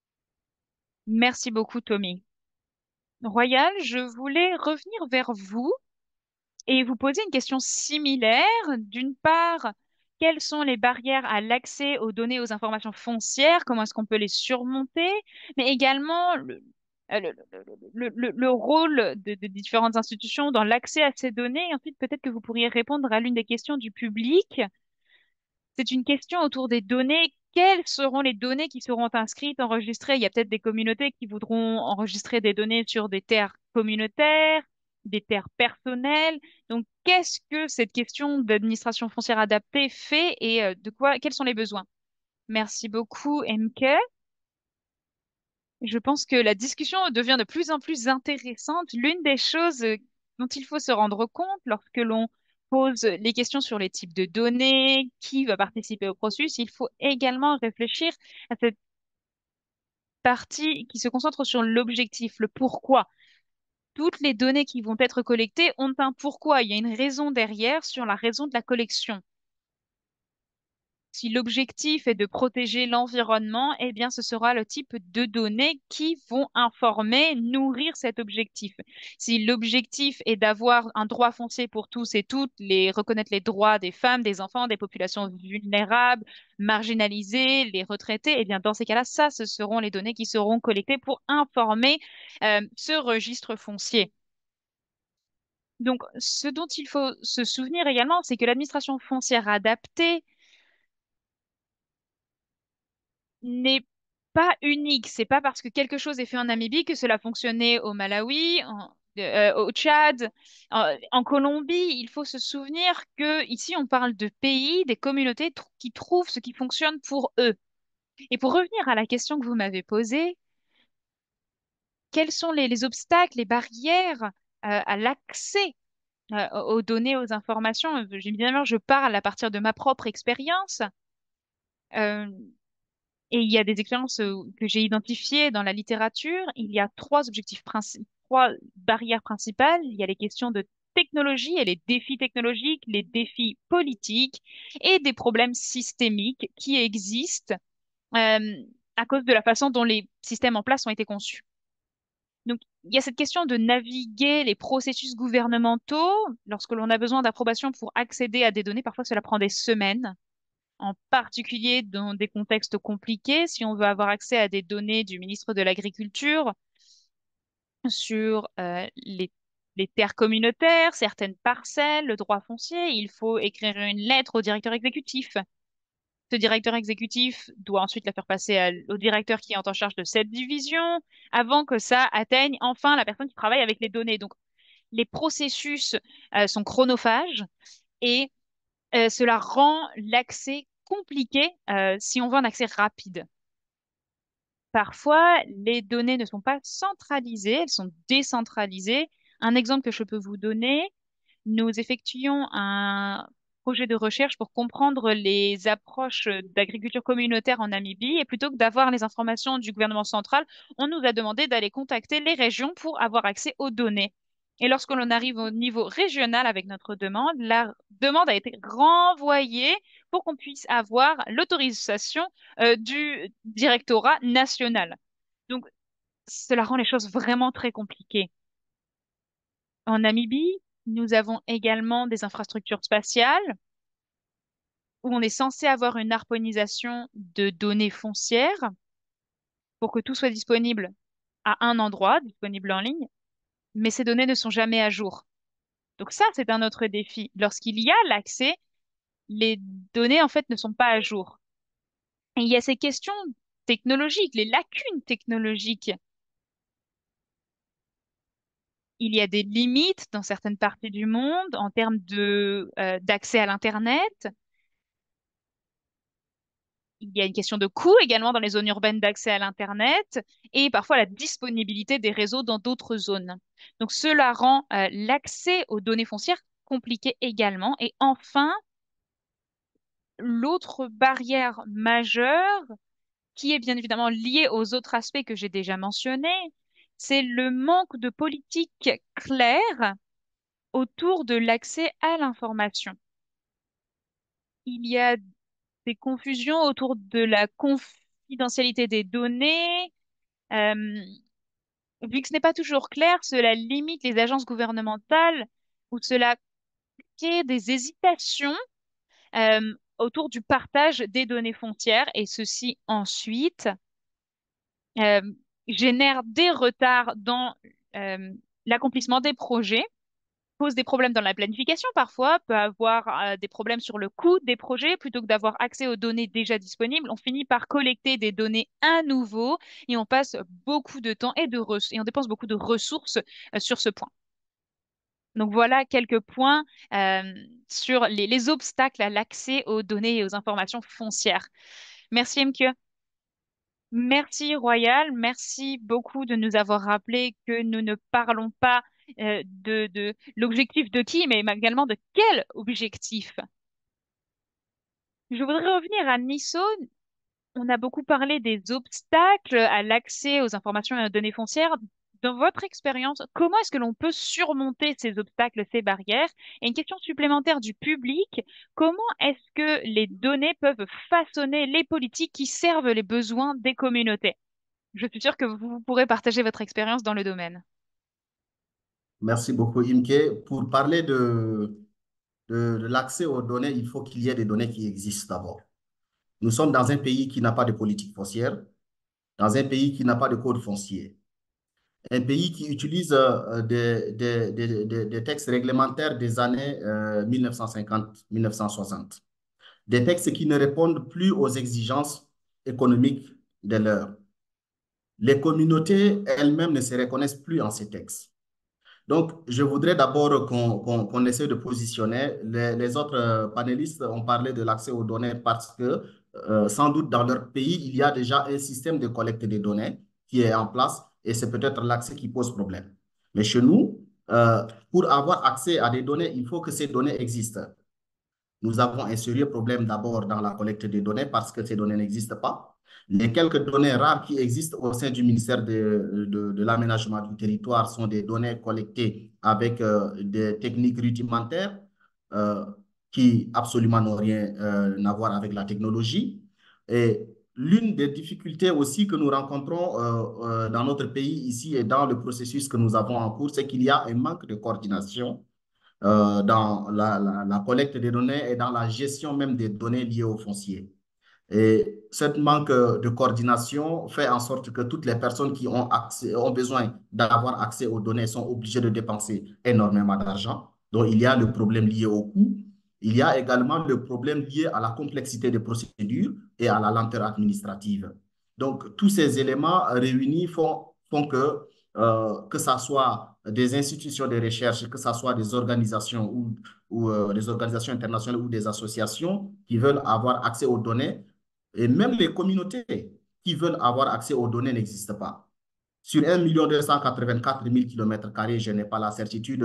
Merci beaucoup, Tommy. Royal, je voulais revenir vers vous et vous poser une question similaire. D'une part, quelles sont les barrières à l'accès aux données, aux informations foncières? Comment est-ce qu'on peut les surmonter? Mais également le rôle de différentes institutions dans l'accès à ces données. Et ensuite, peut-être que vous pourriez répondre à l'une des questions du public. C'est une question autour des données. Quelles seront les données qui seront inscrites, enregistrées? Il y a peut-être des communautés qui voudront enregistrer des données sur des terres communautaires, des terres personnelles. Donc, qu'est-ce que cette question d'administration foncière adaptée fait et quels sont les besoins? Merci beaucoup, MK. Je pense que la discussion devient de plus en plus intéressante. L'une des choses dont il faut se rendre compte lorsque l'on pose les questions sur les types de données, qui va participer au processus, il faut également réfléchir à cette partie qui se concentre sur l'objectif, le pourquoi. Toutes les données qui vont être collectées ont un pourquoi. Il y a une raison derrière sur la raison de la collection. Si l'objectif est de protéger l'environnement, eh bien, ce sera le type de données qui vont informer, nourrir cet objectif. Si l'objectif est d'avoir un droit foncier pour tous et toutes, reconnaître les droits des femmes, des enfants, des populations vulnérables, marginalisées, les retraités, eh bien, dans ces cas-là, ça, ce seront les données qui seront collectées pour informer, ce registre foncier. Donc, ce dont il faut se souvenir également, c'est que l'administration foncière adaptée n'est pas unique. C'est pas parce que quelque chose est fait en Namibie que cela fonctionnait au Malawi, au Tchad, en Colombie. Il faut se souvenir que ici on parle de pays, des communautés qui trouvent ce qui fonctionne pour eux. Et pour revenir à la question que vous m'avez posée, quels sont les obstacles, les barrières à l'accès aux données, aux informations? Évidemment, je parle à partir de ma propre expérience. Euh, Et il y a des expériences que j'ai identifiées dans la littérature. Il y a trois barrières principales. Il y a les questions de technologie et les défis technologiques, les défis politiques et des problèmes systémiques qui existent euh, à cause de la façon dont les systèmes en place ont été conçus. Donc, il y a cette question de naviguer les processus gouvernementaux. Lorsque l'on a besoin d'approbation pour accéder à des données, parfois cela prend des semaines, en particulier dans des contextes compliqués. Si on veut avoir accès à des données du ministre de l'Agriculture sur les terres communautaires, certaines parcelles, le droit foncier, il faut écrire une lettre au directeur exécutif. Ce directeur exécutif doit ensuite la faire passer au directeur qui est en charge de cette division avant que ça atteigne enfin la personne qui travaille avec les données. Donc, les processus sont chronophages et cela rend l'accès compliqué si on veut un accès rapide. Parfois, les données ne sont pas centralisées, elles sont décentralisées. Un exemple que je peux vous donner, nous effectuons un projet de recherche pour comprendre les approches d'agriculture communautaire en Namibie et plutôt que d'avoir les informations du gouvernement central, on nous a demandé d'aller contacter les régions pour avoir accès aux données. Et lorsque l'on arrive au niveau régional avec notre demande, la demande a été renvoyée pour qu'on puisse avoir l'autorisation du directorat national. Donc, cela rend les choses vraiment très compliquées. En Namibie, nous avons également des infrastructures spatiales où on est censé avoir une harmonisation de données foncières pour que tout soit disponible à un endroit, disponible en ligne, mais ces données ne sont jamais à jour. Donc ça, c'est un autre défi. Lorsqu'il y a l'accès, les données, en fait, ne sont pas à jour. Et il y a ces questions technologiques, les lacunes technologiques. Il y a des limites dans certaines parties du monde en termes d'accès à l'Internet. Il y a une question de coût également dans les zones urbaines d'accès à l'Internet et parfois la disponibilité des réseaux dans d'autres zones. Donc cela rend l'accès aux données foncières compliqué également. Et enfin, l'autre barrière majeure, qui est bien évidemment liée aux autres aspects que j'ai déjà mentionnés, c'est le manque de politique claire autour de l'accès à l'information. Il y a des confusions autour de la confidentialité des données. Euh, Vu que ce n'est pas toujours clair, cela limite les agences gouvernementales ou cela crée des hésitations autour du partage des données foncières et ceci ensuite euh, génère des retards dans euh, l'accomplissement des projets, pose des problèmes dans la planification parfois, peut avoir des problèmes sur le coût des projets. Plutôt que d'avoir accès aux données déjà disponibles, on finit par collecter des données à nouveau et on passe beaucoup de temps et on dépense beaucoup de ressources sur ce point. Donc voilà quelques points sur les obstacles à l'accès aux données et aux informations foncières. Merci, MQ. Merci Royal, merci beaucoup de nous avoir rappelé que nous ne parlons pas de l'objectif de qui, mais également de quel objectif. Je voudrais revenir à Nisso. On a beaucoup parlé des obstacles à l'accès aux informations et aux données foncières. Dans votre expérience, comment est-ce que l'on peut surmonter ces obstacles, ces barrières? Et une question supplémentaire du public, comment est-ce que les données peuvent façonner les politiques qui servent les besoins des communautés? Je suis sûre que vous pourrez partager votre expérience dans le domaine. Merci beaucoup, Imke. Pour parler de l'accès aux données, il faut qu'il y ait des données qui existent d'abord. Nous sommes dans un pays qui n'a pas de politique foncière, dans un pays qui n'a pas de code foncier, un pays qui utilise des textes réglementaires des années 1950-1960, des textes qui ne répondent plus aux exigences économiques de l'heure. Les communautés elles-mêmes ne se reconnaissent plus en ces textes. Donc, je voudrais d'abord qu'on essaie de positionner. Les autres panélistes ont parlé de l'accès aux données parce que, sans doute, dans leur pays, il y a déjà un système de collecte des données qui est en place et c'est peut-être l'accès qui pose problème. Mais chez nous, pour avoir accès à des données, il faut que ces données existent. Nous avons un sérieux problème d'abord dans la collecte des données parce que ces données n'existent pas. Les quelques données rares qui existent au sein du ministère de l'aménagement du territoire sont des données collectées avec des techniques rudimentaires euh, qui absolument n'ont rien à voir avec la technologie. Et l'une des difficultés aussi que nous rencontrons dans notre pays ici et dans le processus que nous avons en cours, c'est qu'il y a un manque de coordination dans la collecte des données et dans la gestion même des données liées au foncier. Et ce manque de coordination fait en sorte que toutes les personnes qui ont, accès, ont besoin d'avoir accès aux données sont obligées de dépenser énormément d'argent. Donc, il y a le problème lié au coût. Il y a également le problème lié à la complexité des procédures et à la lenteur administrative. Donc, tous ces éléments réunis font que ça soit des institutions de recherche, que ce soit des organisations ou des organisations internationales ou des associations qui veulent avoir accès aux données, et même les communautés qui veulent avoir accès aux données n'existent pas. Sur 1 284 000 km², je n'ai pas la certitude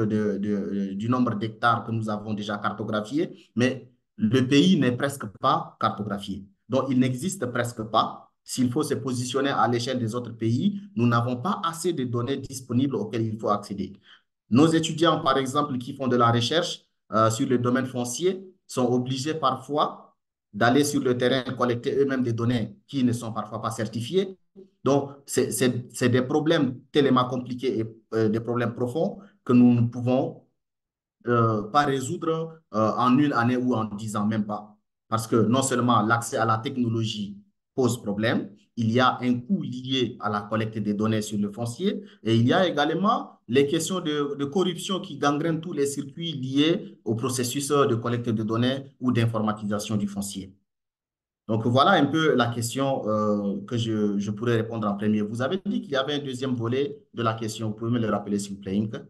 du nombre d'hectares que nous avons déjà cartographiés, mais le pays n'est presque pas cartographié. Donc, il n'existe presque pas. S'il faut se positionner à l'échelle des autres pays, nous n'avons pas assez de données disponibles auxquelles il faut accéder. Nos étudiants, par exemple, qui font de la recherche sur le domaine foncier, sont obligés parfois d'aller sur le terrain collecter eux-mêmes des données qui ne sont parfois pas certifiées. Donc, c'est des problèmes tellement compliqués et des problèmes profonds que nous ne pouvons pas résoudre en une année ou en 10 ans, même pas. Parce que non seulement l'accès à la technologie pose problème, il y a un coût lié à la collecte des données sur le foncier et il y a également les questions de corruption qui gangrènent tous les circuits liés au processus de collecte de données ou d'informatisation du foncier. Donc voilà un peu la question que je pourrais répondre en premier. Vous avez dit qu'il y avait un deuxième volet de la question. Vous pouvez me le rappeler, s'il vous plaît, Inke?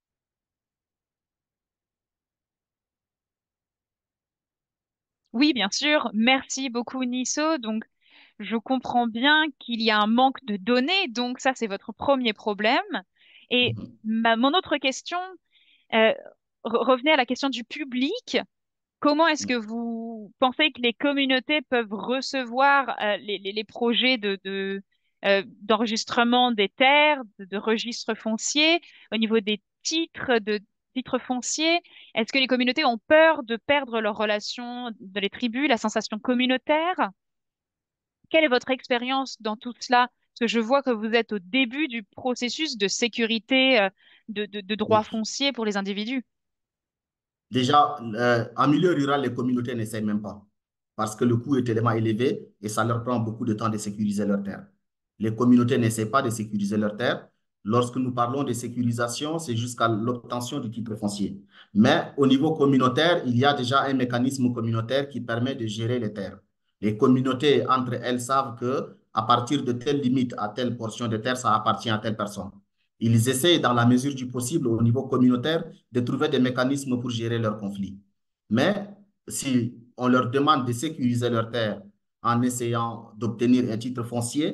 Oui, bien sûr. Merci beaucoup, Nisso. Donc, je comprends bien qu'il y a un manque de données. Donc, ça, c'est votre premier problème. Et Mhm. mon autre question, euh, revenez à la question du public. Comment est-ce que vous pensez que les communautés peuvent recevoir les projets d'enregistrement des terres, de registres fonciers, au niveau des titres fonciers? Est-ce que les communautés ont peur de perdre leur relation dans les tribus, la sensation communautaire? Quelle est votre expérience dans tout cela? Parce que je vois que vous êtes au début du processus de sécurité, de droits Oui. fonciers pour les individus. Déjà, en milieu rural, les communautés n'essayent même pas parce que le coût est tellement élevé et ça leur prend beaucoup de temps de sécuriser leurs terres. Les communautés n'essaient pas de sécuriser leurs terres. Lorsque nous parlons de sécurisation, c'est jusqu'à l'obtention du titre foncier. Mais au niveau communautaire, il y a déjà un mécanisme communautaire qui permet de gérer les terres. Les communautés, entre elles, savent que à partir de telle limite à telle portion de terre, ça appartient à telle personne. Ils essaient, dans la mesure du possible, au niveau communautaire, de trouver des mécanismes pour gérer leurs conflits. Mais si on leur demande de sécuriser leurs terres en essayant d'obtenir un titre foncier,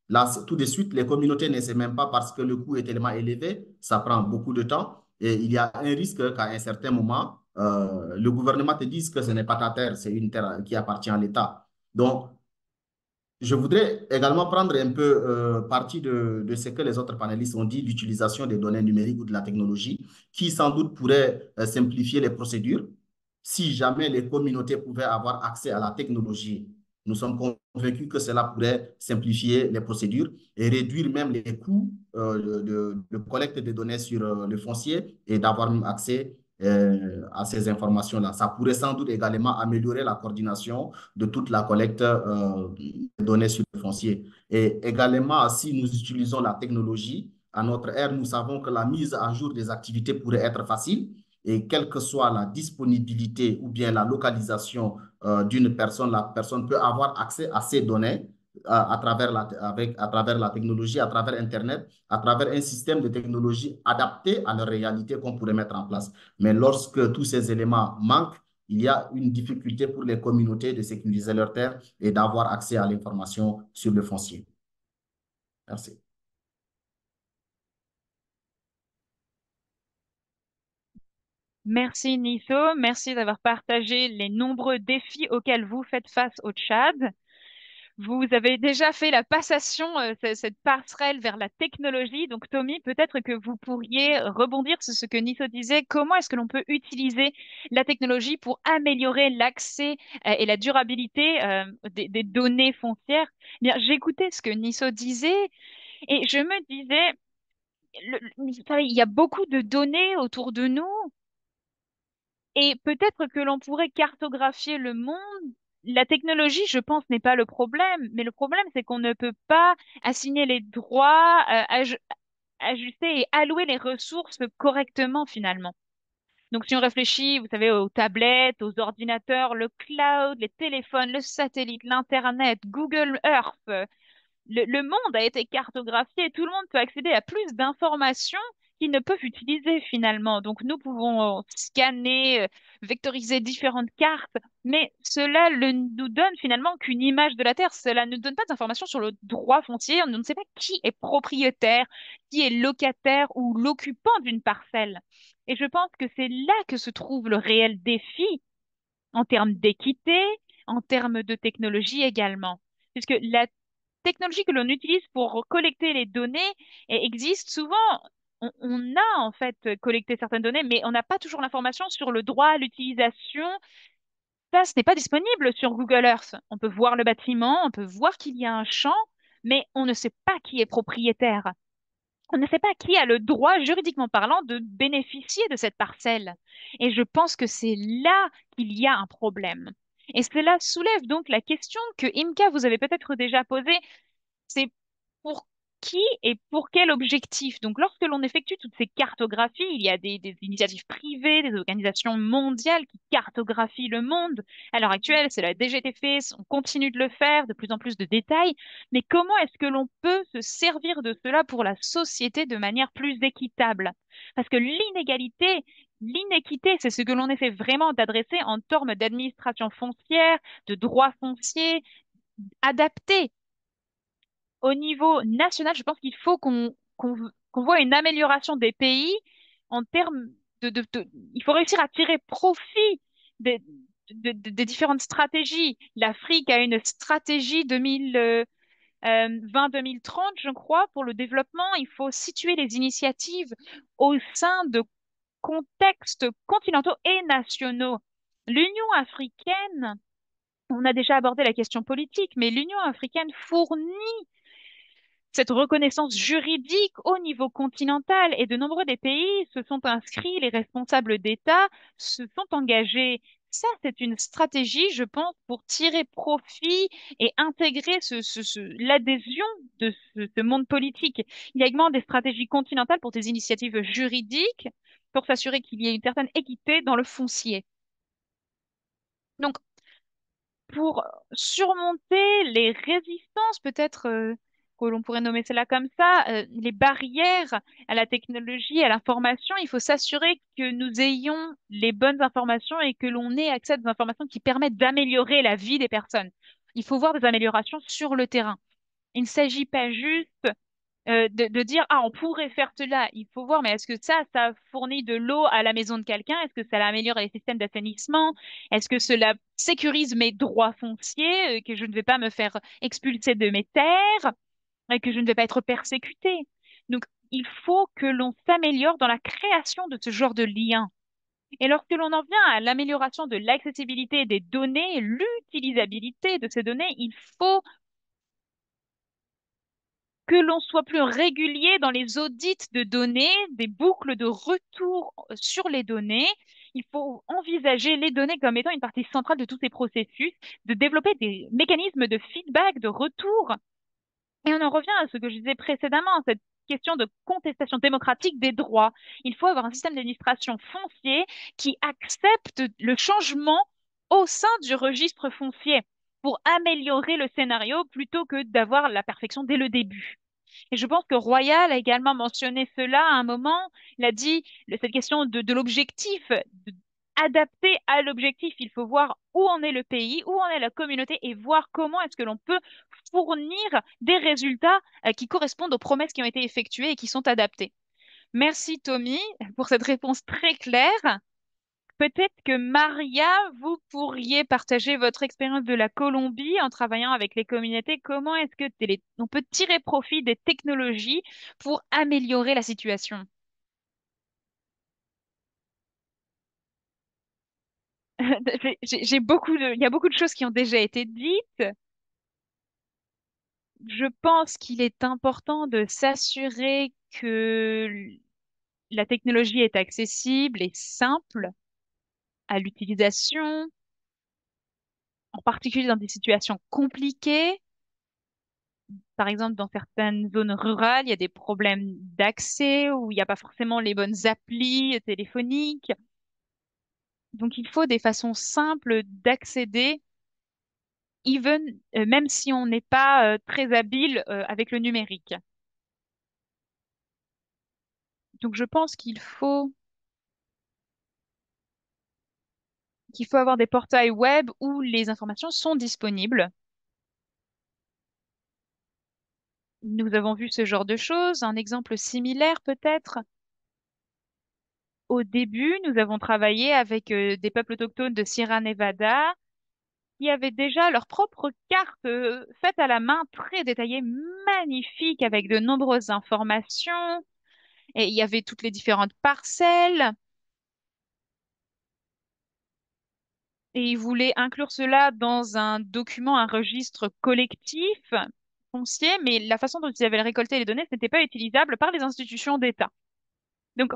Là, tout de suite, les communautés ne savent même pas parce que le coût est tellement élevé, ça prend beaucoup de temps et il y a un risque qu'à un certain moment, le gouvernement te dise que ce n'est pas ta terre, c'est une terre qui appartient à l'État. Donc, je voudrais également prendre un peu parti de ce que les autres panélistes ont dit, l'utilisation des données numériques ou de la technologie, qui sans doute pourrait simplifier les procédures. Si jamais les communautés pouvaient avoir accès à la technologie, nous sommes convaincus que cela pourrait simplifier les procédures et réduire même les coûts de collecte des données sur le foncier et d'avoir même accès à ces informations-là. Ça pourrait sans doute également améliorer la coordination de toute la collecte données sur le foncier. Et également, si nous utilisons la technologie, à notre ère, nous savons que la mise à jour des activités pourrait être facile et quelle que soit la disponibilité ou bien la localisation d'une personne, la personne peut avoir accès à ces données à travers la technologie, à travers Internet, à travers un système de technologie adapté à leur réalité qu'on pourrait mettre en place. Mais lorsque tous ces éléments manquent, il y a une difficulté pour les communautés de sécuriser leurs terres et d'avoir accès à l'information sur le foncier. Merci. Merci Nisso, merci d'avoir partagé les nombreux défis auxquels vous faites face au Tchad. Vous avez déjà fait la passation, cette passerelle vers la technologie. Donc, Tommy, peut-être que vous pourriez rebondir sur ce que Nisso disait. Comment est-ce que l'on peut utiliser la technologie pour améliorer l'accès, et la durabilité, des données foncières? Eh bien, j'écoutais ce que Nisso disait et je me disais, il y a beaucoup de données autour de nous et peut-être que l'on pourrait cartographier le monde. La technologie, je pense, n'est pas le problème, mais le problème, c'est qu'on ne peut pas assigner les droits, ajuster et allouer les ressources correctement finalement. Donc, si on réfléchit, vous savez, aux tablettes, aux ordinateurs, le cloud, les téléphones, le satellite, l'Internet, Google Earth, le monde a été cartographié et tout le monde peut accéder à plus d'informations qu'ils ne peuvent utiliser finalement. Donc nous pouvons scanner, vectoriser différentes cartes, mais cela nous donne finalement qu'une image de la Terre. Cela ne donne pas d'informations sur le droit foncier. On ne sait pas qui est propriétaire, qui est locataire ou l'occupant d'une parcelle. Et je pense que c'est là que se trouve le réel défi en termes d'équité, en termes de technologie également. Puisque la technologie que l'on utilise pour collecter les données existe souvent. On a en fait collecté certaines données, mais on n'a pas toujours l'information sur le droit à l'utilisation. Ça, ce n'est pas disponible sur Google Earth. On peut voir le bâtiment, on peut voir qu'il y a un champ, mais on ne sait pas qui est propriétaire. On ne sait pas qui a le droit, juridiquement parlant, de bénéficier de cette parcelle. Et je pense que c'est là qu'il y a un problème. Et cela soulève donc la question que Imka vous avez peut-être déjà posée, c'est pour qui et pour quel objectif. Donc, lorsque l'on effectue toutes ces cartographies, il y a des initiatives privées, des organisations mondiales qui cartographient le monde. À l'heure actuelle, c'est la DGTF, on continue de le faire, de plus en plus de détails. Mais comment est-ce que l'on peut se servir de cela pour la société de manière plus équitable? Parce que l'inéquité, c'est ce que l'on essaie vraiment d'adresser en termes d'administration foncière, de droit foncier, adapté au niveau national, je pense qu'il faut qu'on voit une amélioration des pays en termes il faut réussir à tirer profit des, des différentes stratégies. L'Afrique a une stratégie 2020-2030, je crois, pour le développement. Il faut situer les initiatives au sein de contextes continentaux et nationaux. L'Union africaine, on a déjà abordé la question politique, mais l'Union africaine fournit cette reconnaissance juridique au niveau continental et de nombreux des pays se sont inscrits, les responsables d'État se sont engagés. Ça, c'est une stratégie, je pense, pour tirer profit et intégrer l'adhésion de ce monde politique. Il y a également des stratégies continentales pour des initiatives juridiques pour s'assurer qu'il y ait une certaine équité dans le foncier. Donc, pour surmonter les résistances, peut-être que l'on pourrait nommer cela comme ça, les barrières à la technologie, à l'information, il faut s'assurer que nous ayons les bonnes informations et que l'on ait accès à des informations qui permettent d'améliorer la vie des personnes. Il faut voir des améliorations sur le terrain. Il ne s'agit pas juste de dire, ah, on pourrait faire cela. Il faut voir, mais est-ce que ça fournit de l'eau à la maison de quelqu'un? Est-ce que ça améliore les systèmes d'assainissement? Est-ce que cela sécurise mes droits fonciers, que je ne vais pas me faire expulser de mes terres, et que je ne vais pas être persécutée? Donc, il faut que l'on s'améliore dans la création de ce genre de lien. Et lorsque l'on en vient à l'amélioration de l'accessibilité des données, l'utilisabilité de ces données, il faut que l'on soit plus régulier dans les audits de données, des boucles de retour sur les données. Il faut envisager les données comme étant une partie centrale de tous ces processus, de développer des mécanismes de feedback, de retour. Et on en revient à ce que je disais précédemment, cette question de contestation démocratique des droits. Il faut avoir un système d'administration foncier qui accepte le changement au sein du registre foncier pour améliorer le scénario plutôt que d'avoir la perfection dès le début. Et je pense que Royal a également mentionné cela à un moment. Il a dit cette question de l'objectif, adapté à l'objectif. Il faut voir où en est le pays, où en est la communauté et voir comment est-ce que l'on peut fournir des résultats qui correspondent aux promesses qui ont été effectuées et qui sont adaptés. Merci Tommy pour cette réponse très claire. Peut-être que Maria, vous pourriez partager votre expérience de la Colombie en travaillant avec les communautés. Comment est-ce que on peut tirer profit des technologies pour améliorer la situation? Il y a beaucoup de choses qui ont déjà été dites. Je pense qu'il est important de s'assurer que la technologie est accessible et simple à l'utilisation, en particulier dans des situations compliquées. Par exemple, dans certaines zones rurales, il y a des problèmes d'accès où il n'y a pas forcément les bonnes applis téléphoniques. Donc, il faut des façons simples d'accéder, même si on n'est pas très habile avec le numérique. Donc, je pense qu'il faut avoir des portails web où les informations sont disponibles. Nous avons vu ce genre de choses. Un exemple similaire peut-être. Au début, nous avons travaillé avec des peuples autochtones de Sierra Nevada qui avaient déjà leur propre carte faite à la main, très détaillée, magnifique, avec de nombreuses informations. Et il y avait toutes les différentes parcelles. Et ils voulaient inclure cela dans un document, un registre collectif foncier, mais la façon dont ils avaient récolté les données, ce n'était pas utilisable par les institutions d'État. Donc,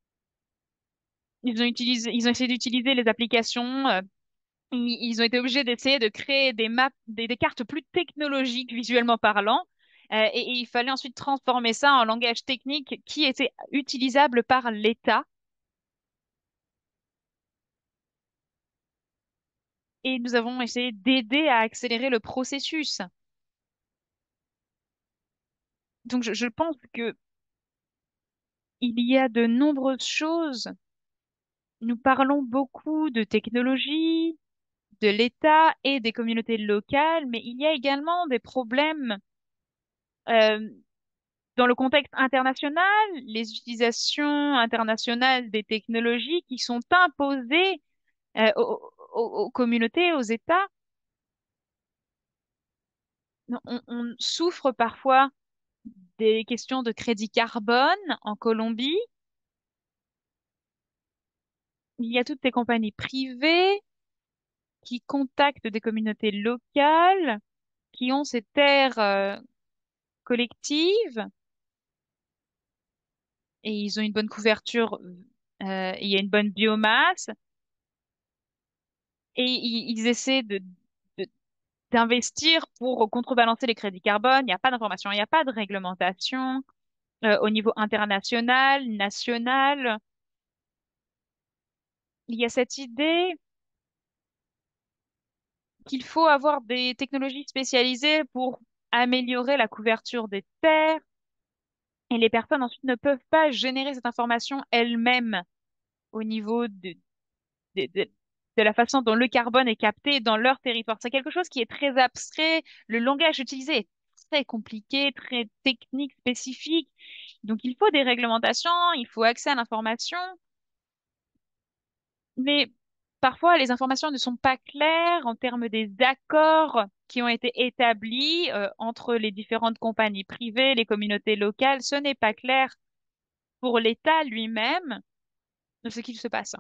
ils ont essayé d'utiliser les applications. Ils ont été obligés d'essayer de créer des maps, des cartes plus technologiques visuellement parlant. Et il fallait ensuite transformer ça en langage technique qui était utilisable par l'État. Et nous avons essayé d'aider à accélérer le processus. Donc, je pense que il y a de nombreuses choses. Nous parlons beaucoup de technologie, de l'État et des communautés locales, mais il y a également des problèmes euh, dans le contexte international, les utilisations internationales des technologies qui sont imposées aux communautés, aux États. On souffre parfois des questions de crédit carbone en Colombie. Il y a toutes ces compagnies privées qui contactent des communautés locales, qui ont ces terres collectives et ils ont une bonne couverture, il y a une bonne biomasse et ils essaient de- d'investir pour contrebalancer les crédits carbone. Il n'y a pas d'information, il n'y a pas de réglementation au niveau international, national. Il y a cette idée qu'il faut avoir des technologies spécialisées pour améliorer la couverture des terres et les personnes ensuite ne peuvent pas générer cette information elles-mêmes au niveau de, de- de la façon dont le carbone est capté dans leur territoire. C'est quelque chose qui est très abstrait. Le langage utilisé est très compliquées, très techniques, spécifiques. Donc, il faut des réglementations, il faut accès à l'information, mais parfois, les informations ne sont pas claires en termes des accords qui ont été établis entre les différentes compagnies privées, les communautés locales. Ce n'est pas clair pour l'État lui-même de ce qu'il se passe.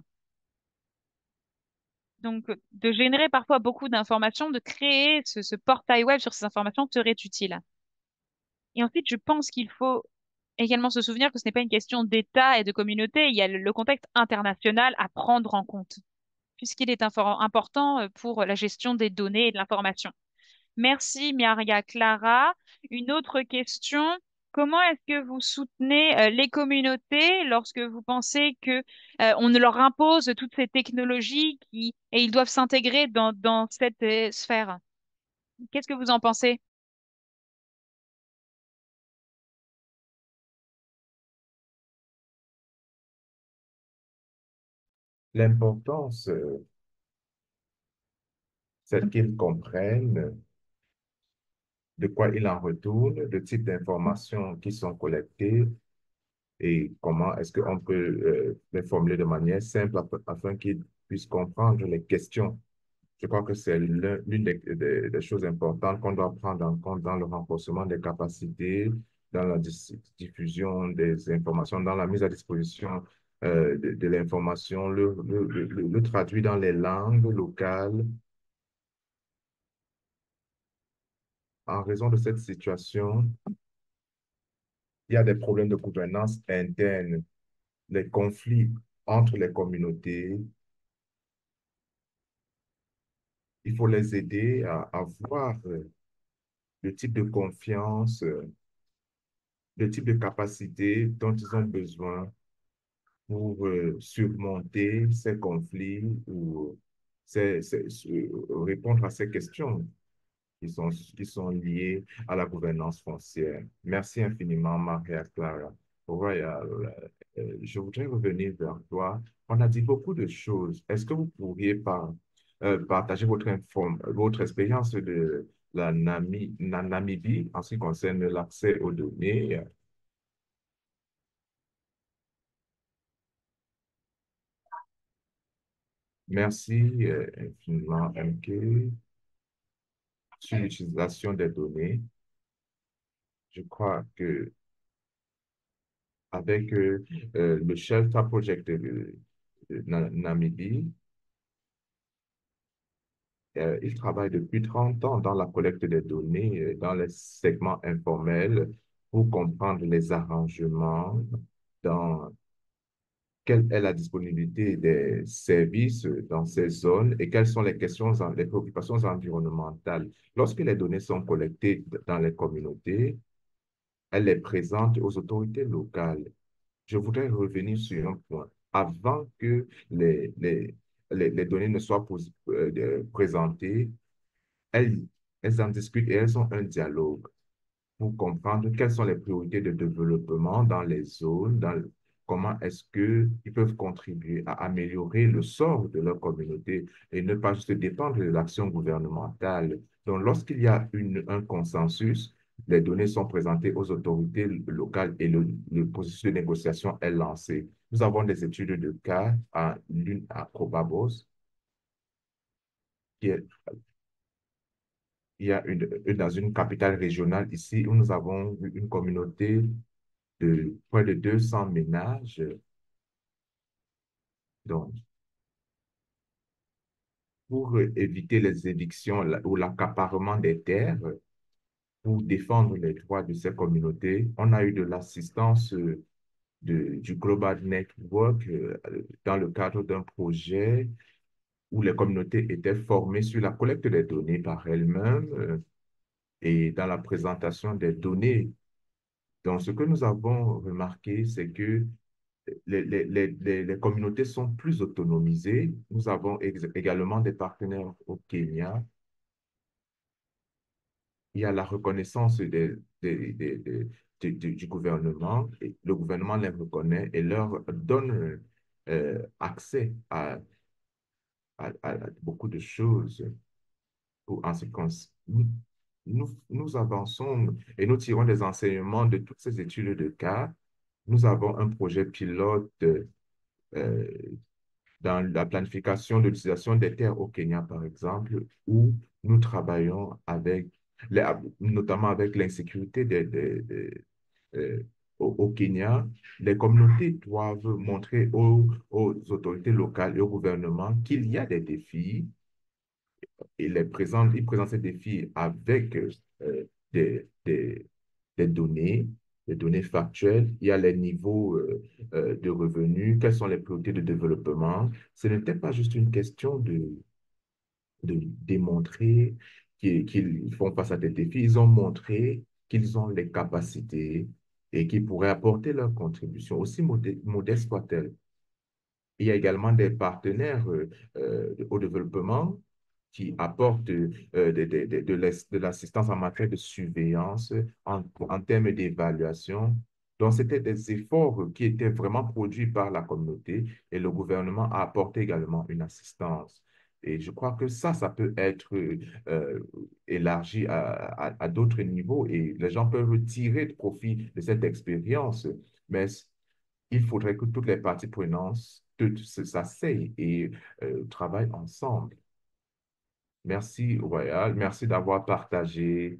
Donc, de générer parfois beaucoup d'informations, de créer ce portail web sur ces informations serait utile. Et ensuite, je pense qu'il faut également se souvenir que ce n'est pas une question d'État et de communauté, il y a le contexte international à prendre en compte, puisqu'il est important pour la gestion des données et de l'information. Merci, Maria Clara. Une autre question. Comment est-ce que vous soutenez les communautés lorsque vous pensez que on leur impose toutes ces technologies et ils doivent s'intégrer dans cette sphère? Qu'est-ce que vous en pensez? L'importance, c'est qu'ils comprennent de quoi il en retourne, le type d'informations qui sont collectées et comment est-ce qu'on peut les formuler de manière simple afin qu'ils puissent comprendre les questions. Je crois que c'est l'une des choses importantes qu'on doit prendre en compte dans le renforcement des capacités, dans la diffusion des informations, dans la mise à disposition de l'information, le traduit dans les langues locales. En raison de cette situation, il y a des problèmes de gouvernance interne, les conflits entre les communautés. Il faut les aider à avoir le type de confiance, le type de capacité dont ils ont besoin pour surmonter ces conflits ou répondre à ces questions qui sont liées à la gouvernance foncière. Merci infiniment, Maria Clara. Royal, je voudrais revenir vers toi. On a dit beaucoup de choses. Est-ce que vous pourriez partager votre expérience de la Namibie en ce qui concerne l'accès aux données? Merci infiniment, MK, sur l'utilisation des données. Je crois que avec le Shelter Project de Namibie, il travaille depuis 30 ans dans la collecte des données, dans les segments informels, pour comprendre les arrangements, dans quelle est la disponibilité des services dans ces zones et quelles sont les questions, les préoccupations environnementales. Lorsque les données sont collectées dans les communautés, elles les présentent aux autorités locales. Je voudrais revenir sur un point. Avant que les données ne soient présentées, elles, elles en discutent et elles ont un dialogue pour comprendre quelles sont les priorités de développement dans les zones, comment est-ce qu'ils peuvent contribuer à améliorer le sort de leur communauté et ne pas juste dépendre de l'action gouvernementale. Donc, lorsqu'il y a un consensus, les données sont présentées aux autorités locales et le processus de négociation est lancé. Nous avons des études de cas l'une à Cobabos, qui est il y a dans une capitale régionale ici où nous avons une communauté de près de 200 ménages. Donc, pour éviter les évictions ou l'accaparement des terres, pour défendre les droits de ces communautés, on a eu de l'assistance du Global Network dans le cadre d'un projet où les communautés étaient formées sur la collecte des données par elles-mêmes et dans la présentation des données. Donc, ce que nous avons remarqué, c'est que les communautés sont plus autonomisées. Nous avons également des partenaires au Kenya. Il y a la reconnaissance du gouvernement. Et le gouvernement les reconnaît et leur donne accès à beaucoup de choses en ce qui concerne. nous avançons et nous tirons des enseignements de toutes ces études de cas. Nous avons un projet pilote euh, dans la planification de l'utilisation des terres au Kenya, par exemple, où nous travaillons avec, notamment avec l'insécurité au Kenya. Les communautés doivent montrer aux autorités locales et au gouvernement qu'il y a des défis et ils présentent ces défis avec des, des, des données, des données factuelles. Il y a les niveaux de revenus, quelles sont les priorités de développement. Ce n'était pas juste une question de démontrer qu'ils font face à des défis. Ils ont montré qu'ils ont les capacités et qu'ils pourraient apporter leur contribution, aussi modeste soit-elle. Il y a également des partenaires au développement qui apportent de l'assistance en matière de surveillance, en termes d'évaluation. Donc, c'était des efforts qui étaient vraiment produits par la communauté et le gouvernement a apporté également une assistance. Et je crois que ça peut être euh, élargi à d'autres niveaux et les gens peuvent tirer de profit de cette expérience. Mais il faudrait que toutes les parties prenantes s'asseyent et travaillent ensemble. Merci, Royal. Merci d'avoir partagé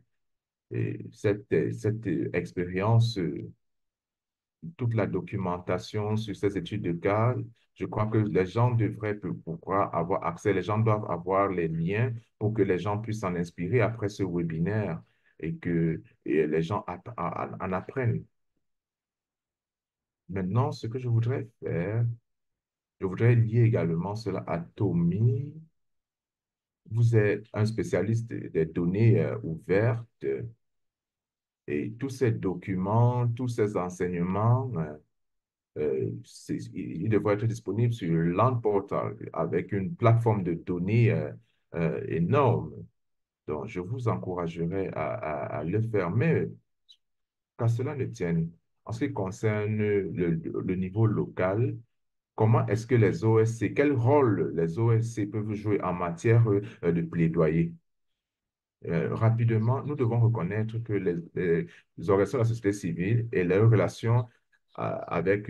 cette expérience, toute la documentation sur ces études de cas. Je crois que les gens devraient pouvoir avoir accès, les gens doivent avoir les liens pour que les gens puissent s'en inspirer après ce webinaire et que les gens en apprennent. Maintenant, ce que je voudrais faire, je voudrais lier également cela à Tommy. Vous êtes un spécialiste des données ouvertes et tous ces documents, tous ces enseignements, ils devraient être disponibles sur le Land Portal avec une plateforme de données énorme. Donc, je vous encouragerai à le faire. Mais qu'à cela ne tienne, en ce qui concerne le niveau local, comment est-ce que les OSC, quel rôle les OSC peuvent jouer en matière de plaidoyer? Rapidement, nous devons reconnaître que les organisations de la société civile et leurs relations avec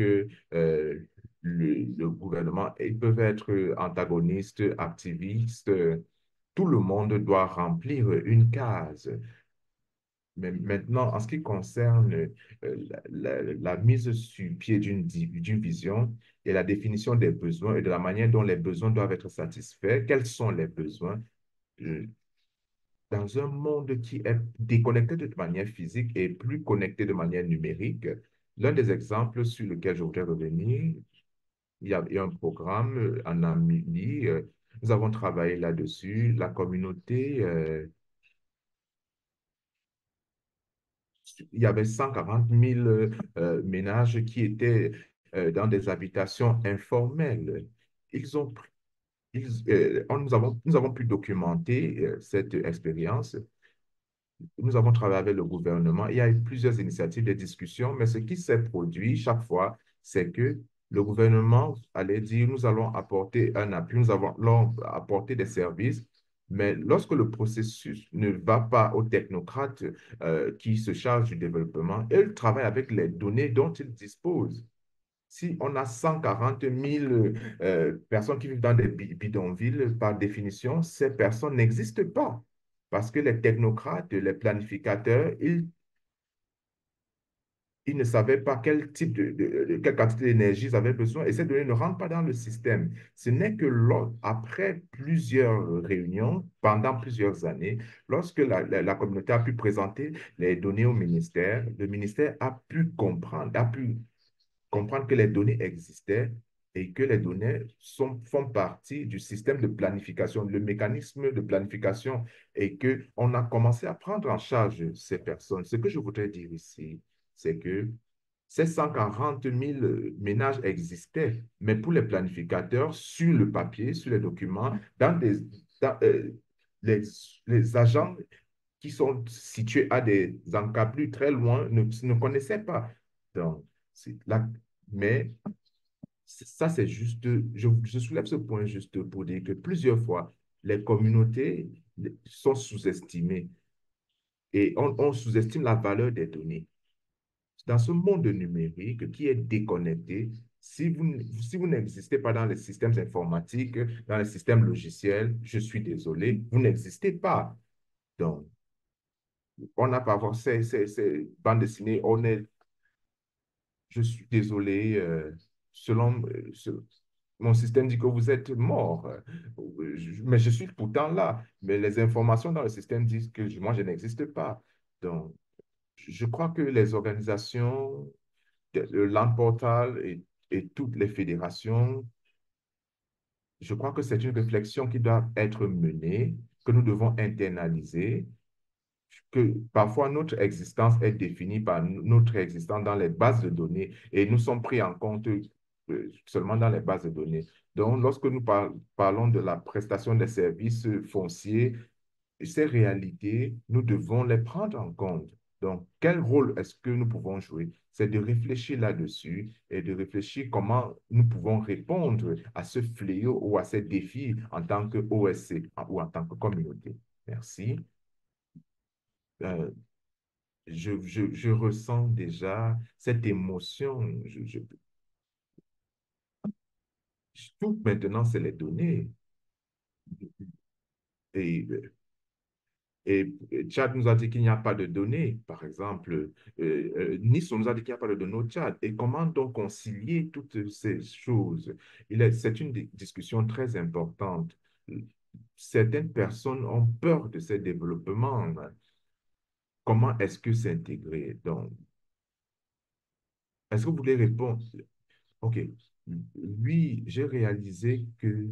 le gouvernement, ils peuvent être antagonistes, activistes. Tout le monde doit remplir une case. Mais maintenant, en ce qui concerne la mise sur pied d'une vision et la définition des besoins et de la manière dont les besoins doivent être satisfaits, quels sont les besoins? euh, Dans un monde qui est déconnecté de manière physique et plus connecté de manière numérique, l'un des exemples sur lequel je voudrais revenir, il y a un programme en Namibie, nous avons travaillé là-dessus, la communauté, il y avait 140 000 ménages qui étaient dans des habitations informelles. Ils ont, nous avons pu documenter cette expérience. Nous avons travaillé avec le gouvernement. Il y a eu plusieurs initiatives de discussion, mais ce qui s'est produit chaque fois, c'est que le gouvernement allait dire, nous allons apporter un appui, allons apporter des services, mais lorsque le processus ne va pas aux technocrates qui se chargent du développement, ils travaillent avec les données dont ils disposent. Si on a 140 000 personnes qui vivent dans des bidonvilles, par définition, ces personnes n'existent pas. Parce que les technocrates, les planificateurs, ils ne savaient pas quel type quelle quantité d'énergie ils avaient besoin et ces données ne rentrent pas dans le système. Ce n'est que après plusieurs réunions, pendant plusieurs années, lorsque la communauté a pu présenter les données au ministère, le ministère a pu comprendre que les données existaient et que les données font partie du système de planification, le mécanisme de planification, et qu'on a commencé à prendre en charge ces personnes. Ce que je voudrais dire ici, c'est que ces 140 000 ménages existaient, mais pour les planificateurs, sur le papier, sur les documents, dans, les, les agents qui sont situés à des encablures très loin ne connaissaient pas. Donc, là, mais ça, c'est juste, je soulève ce point juste pour dire que plusieurs fois, les communautés sont sous-estimées. et on sous-estime la valeur des données. Dans ce monde numérique qui est déconnecté, si vous n'existez pas dans les systèmes informatiques, dans les systèmes logiciels, je suis désolé, vous n'existez pas. Donc, on n'a pas voir ces bandes dessinées, je suis désolé, selon mon système dit que vous êtes mort, mais je suis pourtant là. Mais les informations dans le système disent que moi, je n'existe pas. Donc, je crois que les organisations, le Land Portal et toutes les fédérations, je crois que c'est une réflexion qui doit être menée, que nous devons internaliser, que parfois notre existence est définie par notre existence dans les bases de données et nous sommes pris en compte seulement dans les bases de données. Donc, lorsque nous parlons de la prestation des services fonciers, ces réalités, nous devons les prendre en compte. Donc, quel rôle est-ce que nous pouvons jouer? C'est de réfléchir là-dessus et de réfléchir comment nous pouvons répondre à ce fléau ou à ces défis en tant que OSC ou en tant que communauté. Merci. Euh, je ressens déjà cette émotion. Tout maintenant, c'est les données. Et Et Tchad nous a dit qu'il n'y a pas de données, par exemple. Nice, on nous a dit qu'il n'y a pas de données au Tchad. Et comment donc concilier toutes ces choses? C'est une discussion très importante. Certaines personnes ont peur de ces développements. Comment est-ce que c'est intégré? Donc, est-ce que vous voulez répondre? OK. Oui, j'ai réalisé que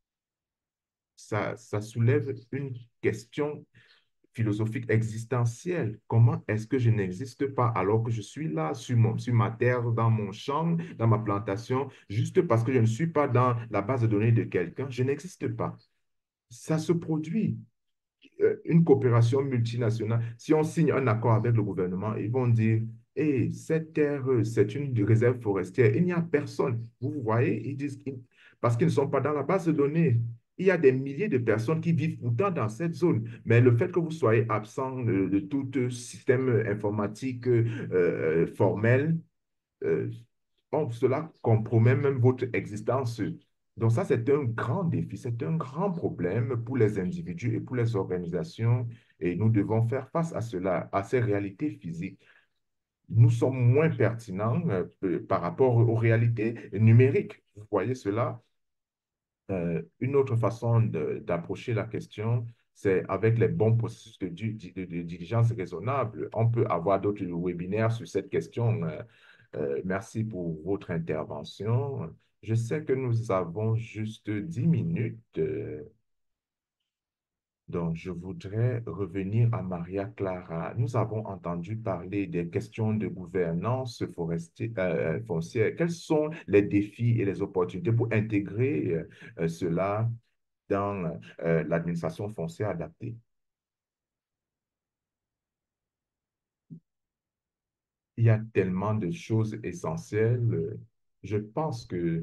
ça soulève une question philosophique existentielle. Comment est-ce que je n'existe pas alors que je suis là sur ma terre, dans mon champ, dans ma plantation, juste parce que je ne suis pas dans la base de données de quelqu'un, je n'existe pas. Ça se produit. Une coopération multinationale, si on signe un accord avec le gouvernement, ils vont dire, hey, cette terre, c'est une réserve forestière. Il n'y a personne. Vous voyez, ils disent, parce qu'ils ne sont pas dans la base de données. Il y a des milliers de personnes qui vivent pourtant dans cette zone. Mais le fait que vous soyez absent de tout système informatique formel, euh, bon, cela compromet même votre existence. Donc ça, c'est un grand défi, c'est un grand problème pour les individus et pour les organisations. Et nous devons faire face à cela, à ces réalités physiques. Nous sommes moins pertinents par rapport aux réalités numériques. Vous voyez cela? Une autre façon d'approcher la question, c'est avec les bons processus de diligence raisonnable. On peut avoir d'autres webinaires sur cette question. Merci pour votre intervention. Je sais que nous avons juste 10 minutes. Donc, je voudrais revenir à Maria Clara. Nous avons entendu parler des questions de gouvernance foncière. Quels sont les défis et les opportunités pour intégrer cela dans l'administration foncière adaptée? Il y a tellement de choses essentielles. Je pense que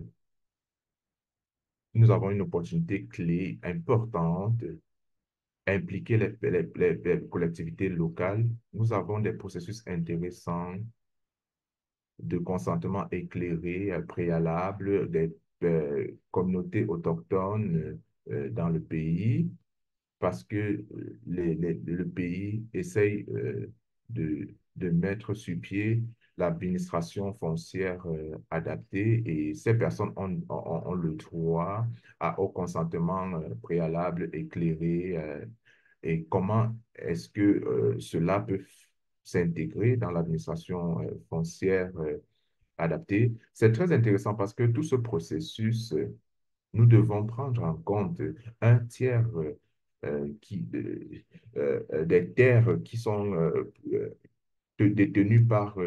nous avons une opportunité clé importante, impliquer les collectivités locales. Nous avons des processus intéressants de consentement éclairé, préalable, des communautés autochtones dans le pays, parce que le pays essaye de mettre sur pied l'administration foncière adaptée et ces personnes ont le droit au consentement préalable éclairé. Et comment est-ce que cela peut s'intégrer dans l'administration foncière adaptée? C'est très intéressant parce que tout ce processus, nous devons prendre en compte un tiers des terres qui sont détenues par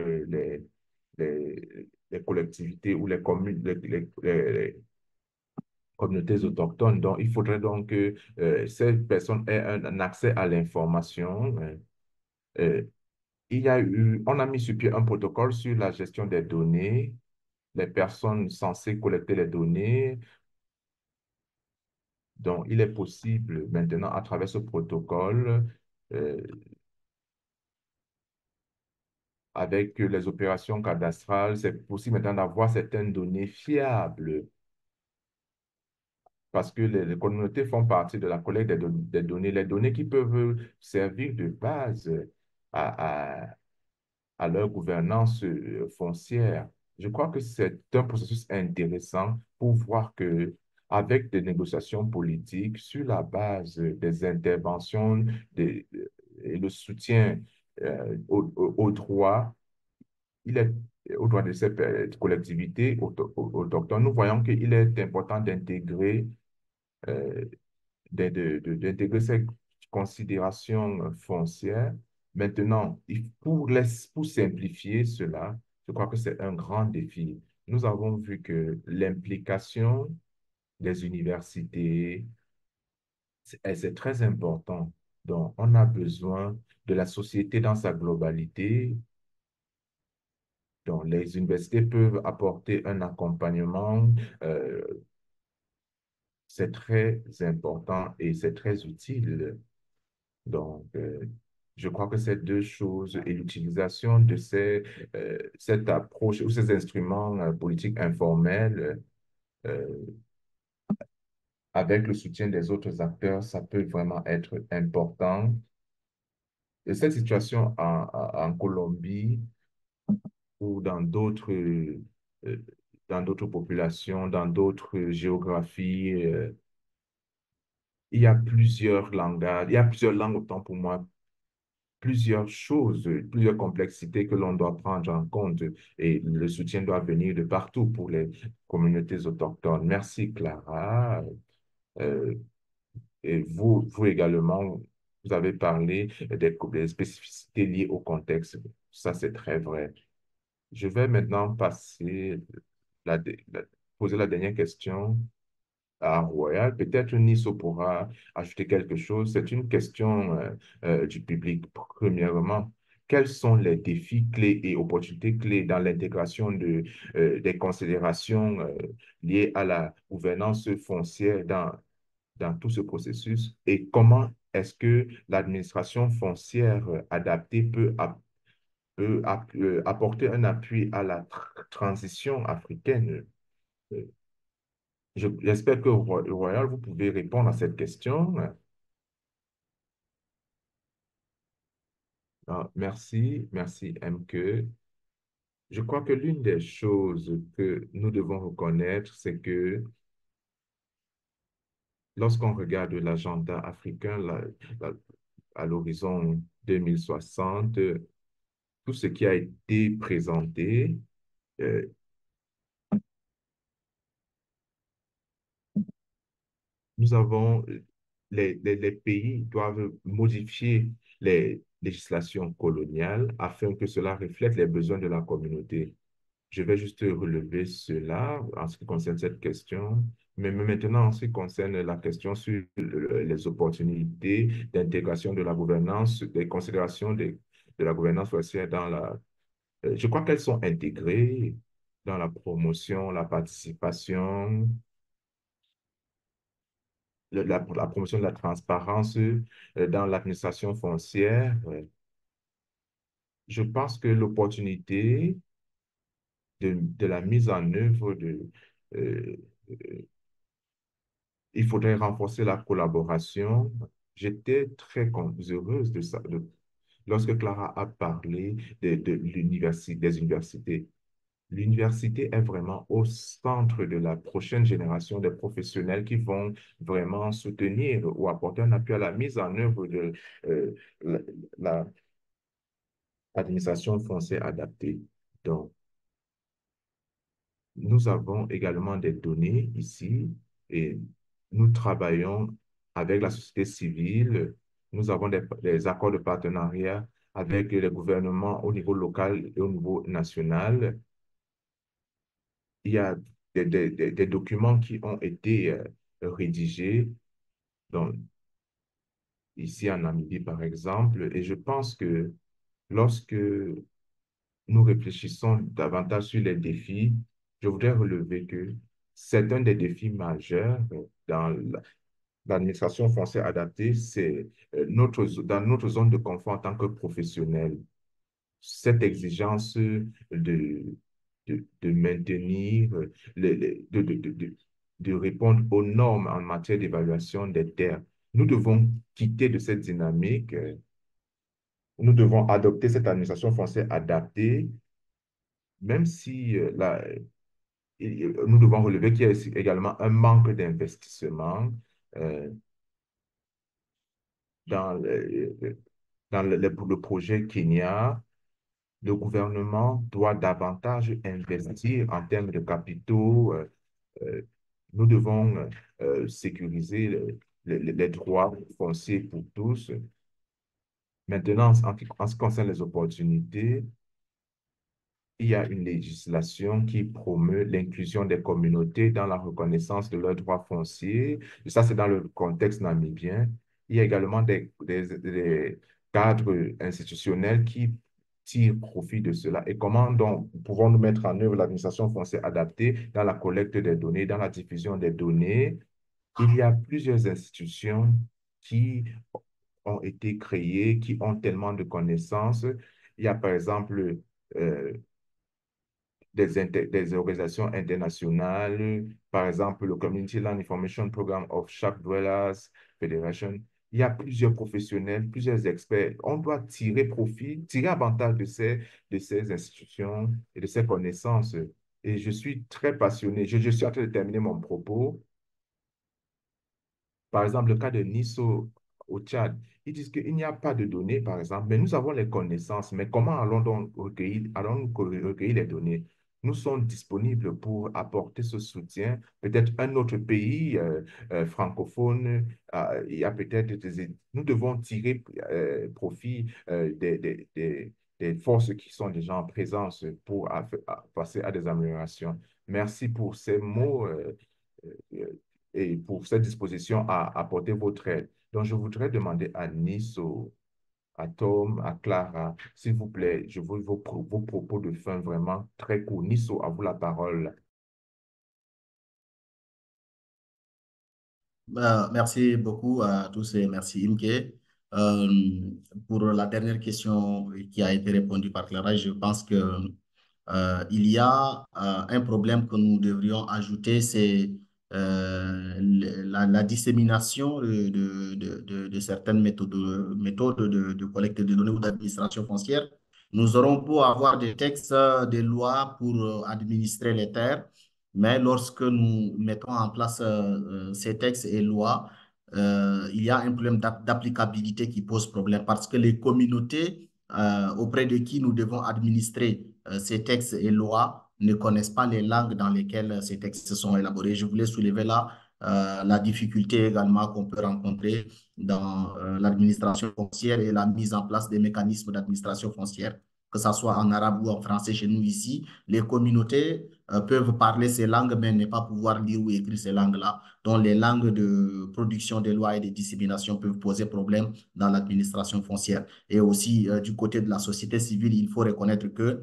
les collectivités ou les communes, les communautés autochtones. Donc, il faudrait donc que ces personnes aient un accès à l'information. Euh, on a mis sur pied un protocole sur la gestion des données, les personnes censées collecter les données. Donc, il est possible maintenant, à travers ce protocole, euh, avec les opérations cadastrales, c'est possible maintenant d'avoir certaines données fiables parce que les communautés font partie de la collecte des données, les données qui peuvent servir de base à, à leur gouvernance foncière. Je crois que c'est un processus intéressant pour voir que avec des négociations politiques sur la base des interventions et le soutien aux droits, il est aux droits de ces collectivités autochtones, nous voyons qu'il est important d'intégrer euh, d'intégrer ces considérations foncières. Maintenant, pour simplifier cela, je crois que c'est un grand défi. Nous avons vu que l'implication des universités, c'est très important. Donc, on a besoin de la société dans sa globalité. Donc, les universités peuvent apporter un accompagnement. euh, c'est très important et c'est très utile. Donc, je crois que ces deux choses et l'utilisation de cette approche ou ces instruments politiques informels avec le soutien des autres acteurs, ça peut vraiment être important. Et cette situation en Colombie ou dans d'autres populations, dans d'autres géographies, il y a plusieurs langages, il y a plusieurs langues autant pour moi plusieurs choses, plusieurs complexités que l'on doit prendre en compte et le soutien doit venir de partout pour les communautés autochtones. Merci, Clara. Euh, et vous également, vous avez parlé des spécificités liées au contexte. Ça, c'est très vrai. Je vais maintenant la, la- poser la dernière question à Royal. Peut-être Nisso pourra ajouter quelque chose. C'est une question du public. Premièrement, quels sont les défis clés et opportunités clés dans l'intégration des considérations liées à la gouvernance foncière dans tout ce processus et comment est-ce que l'administration foncière adaptée peut apporter un appui à la transition africaine? Euh, J'espère que Royal, vous pouvez répondre à cette question. Ah, merci, merci MQ. Je crois que l'une des choses que nous devons reconnaître, c'est que lorsqu'on regarde l'agenda africain la- à l'horizon 2060, tout ce qui a été présenté, euh, nous avons, les pays doivent modifier les législations coloniales afin que cela reflète les besoins de la communauté. Je vais juste relever cela en ce qui concerne cette question. Mais maintenant, en ce qui concerne la question sur les opportunités d'intégration de la gouvernance, des considérations de la gouvernance forestière je crois qu'elles sont intégrées dans la promotion, la participation, la promotion de la transparence dans l'administration foncière. Je pense que l'opportunité de la mise en œuvre euh, il faudrait renforcer la collaboration. J'étais très heureuse de ça, lorsque Clara a parlé de l'université, des universités. L'université est vraiment au centre de la prochaine génération de professionnels qui vont vraiment soutenir ou apporter un appui à la mise en œuvre de euh, la, la- l'administration foncière adaptée. Donc, nous avons également des données ici et nous travaillons avec la société civile. Nous avons des accords de partenariat avec les gouvernements au niveau local et au niveau national. Il y a des documents qui ont été rédigés donc, ici en Namibie, par exemple, et je pense que lorsque nous réfléchissons davantage sur les défis, je voudrais relever que c'est un des défis majeurs dans l'administration foncière adaptée, c'est dans notre zone de confort en tant que professionnel. cette exigence de maintenir, de répondre aux normes en matière d'évaluation des terres. Nous devons quitter de cette dynamique. Nous devons adopter cette administration foncière adaptée, même si nous devons relever qu'il y a également un manque d'investissement euh, dans, le projet Kenya. Le gouvernement doit davantage investir en termes de capitaux. Euh, nous devons sécuriser les droits fonciers pour tous. Maintenant, en ce qui concerne les opportunités, il y a une législation qui promeut l'inclusion des communautés dans la reconnaissance de leurs droits fonciers. Et ça, c'est dans le contexte namibien. Il y a également des cadres institutionnels qui tirent profit de cela. Et comment donc pouvons-nous mettre en œuvre l'administration foncière adaptée dans la collecte des données, dans la diffusion des données? Il y a plusieurs institutions qui ont été créées, qui ont tellement de connaissances. Il y a par exemple euh, des organisations internationales, par exemple le Community Land Information Program of Shack Dwellers Federation. Il y a plusieurs professionnels, plusieurs experts. On doit tirer profit, tirer avantage de ces institutions et de ces connaissances. Et je suis très passionné. Je suis en train de terminer mon propos. Par exemple, le cas de Nisso au Tchad, ils disent qu'il n'y a pas de données, par exemple, mais nous avons les connaissances. Mais comment allons-nous recueillir les données? Nous sommes disponibles pour apporter ce soutien. Peut-être un autre pays francophone, il y a peut-être nous devons tirer profit des forces qui sont déjà en présence pour passer à des améliorations. Merci pour ces mots. Euh, et pour cette disposition à apporter votre aide. Donc, je voudrais demander à Nice, à Tom, à Clara, s'il vous plaît, je veux vos propos de fin vraiment très courts. Nice, à vous la parole. Merci beaucoup à tous et merci Imke. Euh, pour la dernière question qui a été répondue par Clara, je pense que il y a un problème que nous devrions ajouter, c'est la dissémination de certaines méthodes de collecte de données ou d'administration foncière. Nous aurons beau avoir des textes, des lois pour administrer les terres, mais lorsque nous mettons en place ces textes et lois, il y a un problème d'applicabilité qui pose problème parce que les communautés auprès de qui nous devons administrer ces textes et lois ne connaissent pas les langues dans lesquelles ces textes sont élaborés. Je voulais soulever là la difficulté également qu'on peut rencontrer dans l'administration foncière et la mise en place des mécanismes d'administration foncière, que ce soit en arabe ou en français chez nous ici. Les communautés peuvent parler ces langues, mais ne pas pouvoir lire ou écrire ces langues-là, dont les langues de production des lois et de dissémination peuvent poser problème dans l'administration foncière. Et aussi, du côté de la société civile, il faut reconnaître que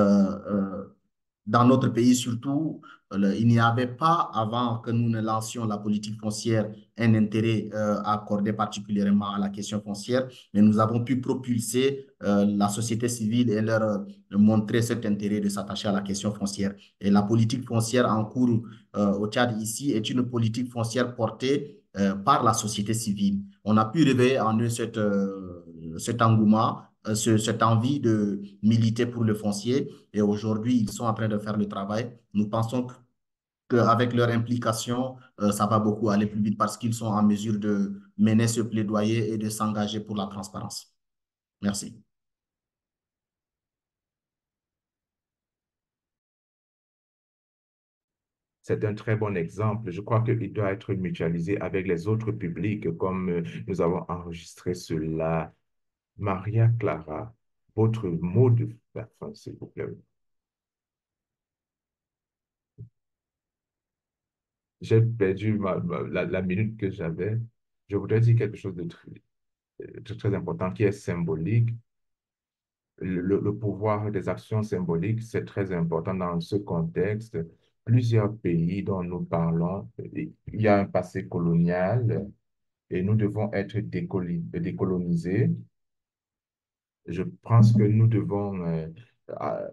dans notre pays surtout, il n'y avait pas, avant que nous ne lancions la politique foncière, un intérêt accordé particulièrement à la question foncière, mais nous avons pu propulser la société civile et leur montrer cet intérêt de s'attacher à la question foncière. Et la politique foncière en cours au Tchad ici est une politique foncière portée par la société civile. On a pu réveiller en eux cet engouement, cette envie de militer pour le foncier. Et aujourd'hui, ils sont en train de faire le travail. Nous pensons qu'avec leur implication, ça va beaucoup aller plus vite parce qu'ils sont en mesure de mener ce plaidoyer et de s'engager pour la transparence. Merci. C'est un très bon exemple. Je crois qu'il doit être mutualisé avec les autres publics, comme nous avons enregistré cela. Maria Clara, votre mot de fin, s'il vous plaît. J'ai perdu la minute que j'avais. Je voudrais dire quelque chose de très important qui est symbolique. Le pouvoir des actions symboliques, c'est très important dans ce contexte. Plusieurs pays dont nous parlons, il y a un passé colonial et nous devons être décolonisés. Je pense que nous devons, euh,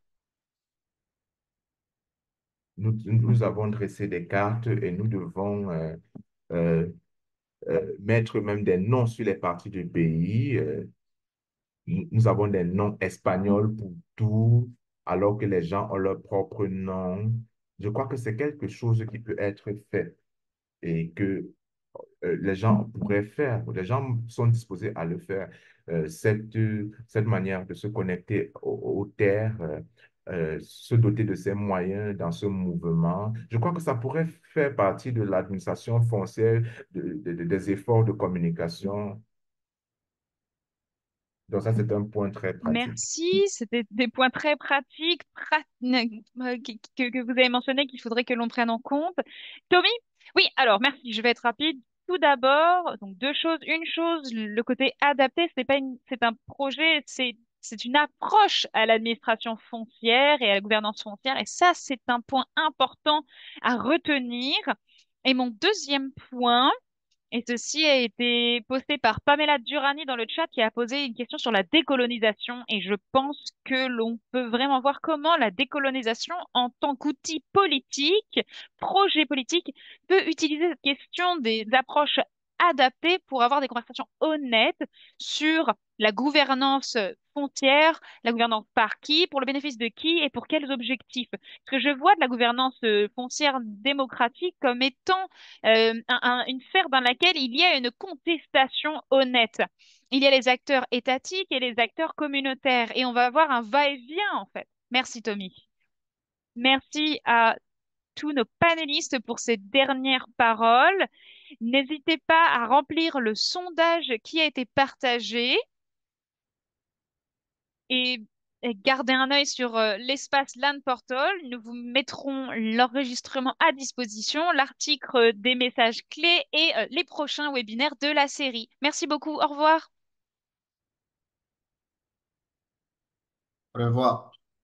nous avons dressé des cartes et nous devons euh, mettre même des noms sur les parties du pays. Nous avons des noms espagnols pour tout, alors que les gens ont leur propre nom. Je crois que c'est quelque chose qui peut être fait et que les gens pourraient faire. Les gens sont disposés à le faire. Cette manière de se connecter aux terres, se doter de ces moyens dans ce mouvement, je crois que ça pourrait faire partie de l'administration foncière, des efforts de communication. Donc ça, c'est un point très pratique. Merci, c'était des points très pratiques que vous avez mentionnés qu'il faudrait que l'on prenne en compte. Tommy? Oui, alors merci, je vais être rapide. Tout d'abord, donc deux choses. Une chose, le côté adapté, c'est un projet, c'est une approche à l'administration foncière et à la gouvernance foncière, et ça, c'est un point important à retenir. Et mon deuxième point, et ceci a été posté par Pamela Durani dans le chat qui a posé une question sur la décolonisation. Et je pense que l'on peut vraiment voir comment la décolonisation, en tant qu'outil politique, projet politique, peut utiliser cette question des approches adaptées pour avoir des conversations honnêtes sur la gouvernance foncière, la gouvernance par qui, pour le bénéfice de qui et pour quels objectifs. Parce que je vois de la gouvernance foncière démocratique comme étant une sphère dans laquelle il y a une contestation honnête. Il y a les acteurs étatiques et les acteurs communautaires, et on va avoir un va-et-vient en fait. Merci Tommy. Merci à tous nos panélistes pour ces dernières paroles. N'hésitez pas à remplir le sondage qui a été partagé et, et gardez un œil sur l'espace LAN Portal. Nous vous mettrons l'enregistrement à disposition, l'article des messages clés et les prochains webinaires de la série. Merci beaucoup. Au revoir. Au revoir.